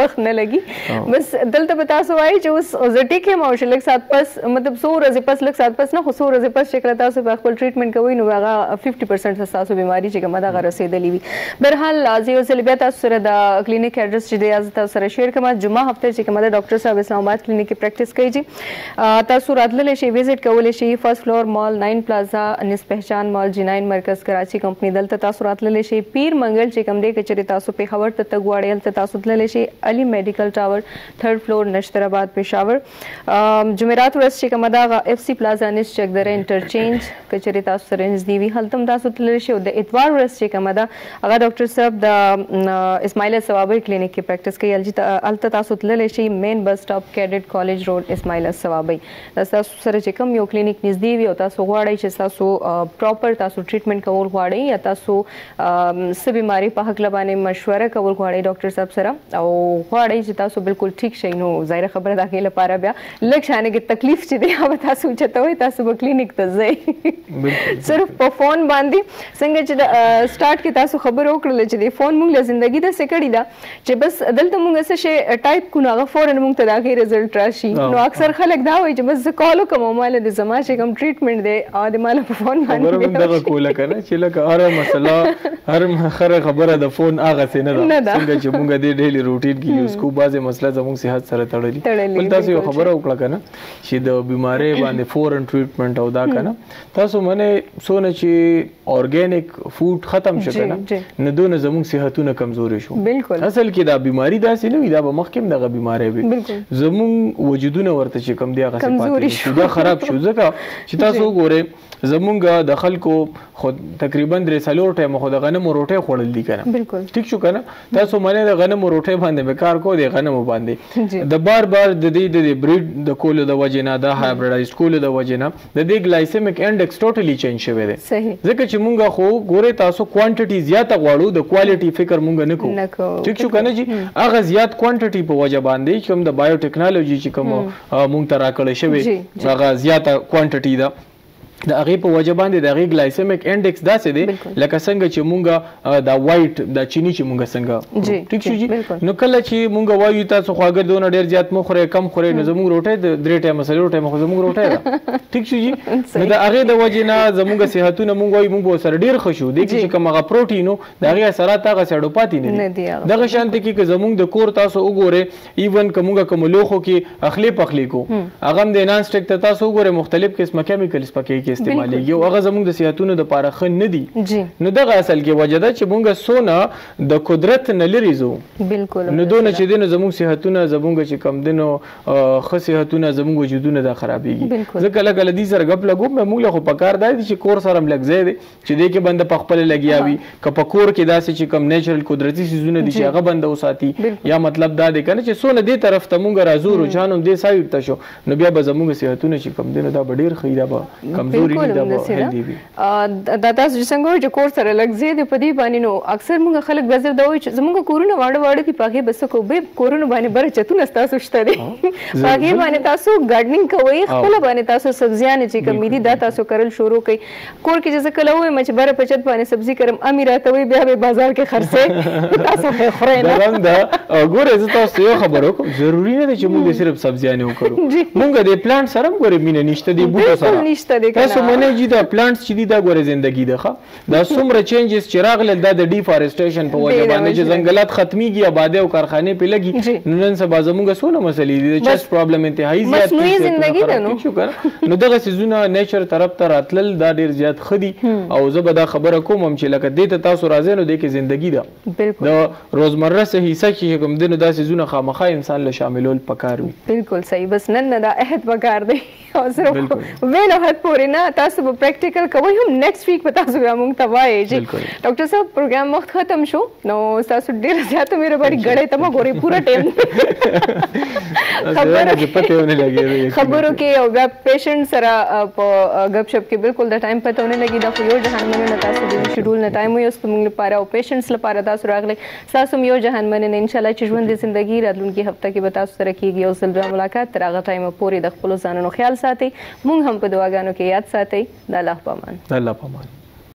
وخت نه لګي بس دلته به تاسو وایي چې اوس زه ټیک یم او چې لږ ساعت پس مطلب څو ورځې پس لږ ساعت پس نه خو څو ورځې پس چې کله تاسو په خپل ټریټمنټ کوئ نو هغه ففټي پرسنټ ستاسو بیماري چې کومه دغه رسېدلې وي. بهرحال زه یو ځل بیا تاسو سره د کلینیک ایډرس چې دی تاسو سره شیر کوم. جمعه هفته چې کومه ده ډاکټر صاحب اسلام آباد کلینیک کې پریکټس کوي جی. تاسو راتللی شئ وزټ کولی شئ فرست فلور مال ناین پلازا نس پہچان مال جی ناین مرکز کراچي کمپنی دلته تاسو راتللی شئ. پیر منګل چې کوم دی که چېرې تاسو پېښور ته تګ غواړئ هلته تاسو تللی شئ. علي میډیکل ټاور تھرډ فلور نشتر آباد پېښور. جمعرات ورځ چې کومه ده هغه اف سی پلازا نس چک دره انټرچینج که چېرې تاسو سره نږدې وي هلته هم تاسو تللی شئ. او د اتوار ورځ چې کومه ده هغه ډاکټر صاحب د اسماعیل ثوابی کلینیک کې پریکټس کوي. هلته تاسو تللی شئ مین بس سټاپ کیډټ کالج روډ اسماعیل ثوابی. دا تاسو سره چې کوم یو کلینیک نږدې وي او تاسو غواړئ چې تاسو پراپر تاسو ټریټمنټ کول غواړئ یا تاسو څه بیماري په هکله باندې مشوره کول غواړئ ډاکټر صاحب سره او غواړئ چې تاسو بالکل ټیک شئ نو ظاهره خبره د هغې لپاره بیا لږ شانې کې تکلیف چې دی هغه تاسو اوچتوئ تاسو به کلینیک ته ځئ. صرف په فون باندې څنګه چې سټارټ کې تاسو خبره وکړله چې د فون موږ له زندګي داسې کړې ده چې بس دلته موږ څه شی ټایپ کړو هغه فوراً موږ ته د هغې رزلټ راشي. نو اکثر خلک دا وایي چې بس زه کال وکړم او ماله د زما چې کوم ټریټمنټ دی او د ماله په فون باندې خبره دغه کوله که نه چې لکه هره مسله هر خره خبره د فون هغسې نه ده څنګه چې موږ دې ډیلي روټین کې یوز کوو. بعضې مسله زموږ صحت سره تړلي. بل تاسو یو خبره وکړه که نه چې د بیمارۍ باندې فوراً ټریټمنټ او دا که نه تاسو منې څونه چې ارګینک فوډ ختم شو که نه نو دونه زموږ صحتونه کمزوري شو. اصل کې دا بیماري داسې نه وي دا به مخکې هم دغه بیماری وي زموږ وجودونه ورته چې کوم دی هغسې پاتې شو دا خراب شو. ځکه چې تاسو وګورئ زمونږ د خلکو خو تقریبا درې څلور ټایمه خو د غنمو روټۍ خوړل دي که نه ټیک شو که نه تاسو منې د غنمو روټۍ باندې به کار کوو د غنمو باندې د بار بار د دې د بریډ د کولو د وجې نه د هایبریډایز کولو د وجې نه د دې ګلایسیمیک انډکس ټوټلي چینج شوی دی. ځکه چې مونږ خو ګورئ تاسو کوانټټي زیاته غواړو د کوالټي فکر مونږ نه کوو ټیک شو که نه جي هغه زیات کوانټټي په وجه باندې کوم د بایو ټیکنالوژي چې کوم مونږ ته راکړی شوی هغه زیاته کوانټټي ده د هغې په وجه باندې د هغې ګلایسیمیک انډکس داسې دی لکه څنګه چې مونږ دا وایټ دا چینی چې مونږ څنګه ټیک شو جي نو کله چې مونږ وایو تاسو خواږه دونه ډېر زیات مه خورئ کم خورئ نو زموږ روټۍ د درې ټایمه څلور ټایمه خو زموږ روټۍ ده ټیک شو جي نو د هغې د وجې نه زموږ صحتونه مونږ وایو مونږ به ورسره ډېر ښه شو دې کې چې کوم هغه پروټین و د هغې اثرات هغسې اډو پاتې نه دي. دغه شانتې کې که زموږ د کور تاسو وګورئ ایون که مونږ کومو لوښو کې اخلي پخلي کو هغه هم د نان سټیک ته تاسو وګورئ مختلف قسمه کیمیکلز پکې کې استعمالیږي هغه زموږ د صحتونو دپاره ښه نه دي. نو دغه اصل کې وجه ده چې مونږ څونه د قدرت نه لرې ځو نو دونه چې دی نو زموږ صحتونه زموږ چې کوم دی نو ښه صحتونه زموږ وجودونه دا خرابېږي. زه کله کله دې سره ګپ لګوم موږ له خو په کار دا دی چې کور سره هم لږ ځای دی چې دې کې بنده په خپله لګیا وي که په کور کې داسې چې کوم نیچرل قدرتي څیزونه دي چې هغه بنده وساتي یا مطلب دا دی که نه چې څونه دې طرف ته مونږ راځو رجحان هم دې سایډ ته شو نو بیا به زموږ صحتونه چې کوم دی نو دا به ډېر ښه دا به کمزوري نه دا به هیلدي وي. دا تاسو چې څنګه وایي چې کور سره لږ ځای دی په دې باندې نو اکثر موږ خلک بیا زر دا وایي چې زموږ کورونه واړه واړه دي په هغې به څه کوو بې کورونو باندې بره چتونه ستاسو شته دي په هغې باندې تاسو ګارډنینګ کوئ خپله باندې تاسو سبزیانې چې کومې دي دا تاسو کرل شروع کوئ. کور کې چې زه کله ووایم چې بره په چت باندې سبزي کرم امې راته وایي بیا به بازار کې خرڅئ تاسو خو یې خورئ نه. دا ګورئ زه تاسو ته یو خبره وکړم ضروري نه ده چې موږ صرف سبزیانې وکړو مونږ د پلانټ سره هم ګورئ مینه نشته دې بوټو سره تاسو منئ چې دا پلانټس چې دي دا ګورئ زندګي ده ښه دا څومره چینجز چې راغلل دا د ډیفارسټیشن په وجه باندې چې ځنګلات ختمیږي آبادۍ او کارخانې پرې لګي نو نن سبا زموږ څونه مسلې دي د چست پرابلم انتهایي زیات دي نو دغه څیزونه نیچر طرف ته راتلل دا ډېر زیات ښه دي او زه به دا خبره کوم هم چې لکه دې ته تاسو راځئ نو دې کې زندګي ده د روزمره څه حصه چې کوم دی نو دا څیزونه خامخا انسان له شاملول پکار وي. بالکل صحیح بس نن نه دا عهد پکار دی او صرف ویل حد پورې نه تاسو به پریکټیکل کوئ هم نیکسټ ویک به تاسو بیا موږ ته وایئ چې ډاکټر صاحب پروګرام وخت ختم شو نو تاسو ډېره زیاته مهرباني ګړۍ ته مه ګورئ پوره ټایم خبرو کې او بیا پیشنټ سره په ګپ شپ کې بالکل د ټایم پته ونه لګي دا خو یو جهان مننه تاسو د شیډول نه ټایم ویوست موږ لپاره او پیشنټس لپاره تاسو راغلی ستاسو هم یو جهان مننه انشاءالله چې ژوند د زندګي راتلونکي هفته کې به تاسو سره کېږي یو ځل بیا ملاقات تر هغه ټایمه پورې د خپلو ځانونو خیال ساتئ موږ هم په دعاګانو کې یاد ساتئ د الله په امان. الله په امان.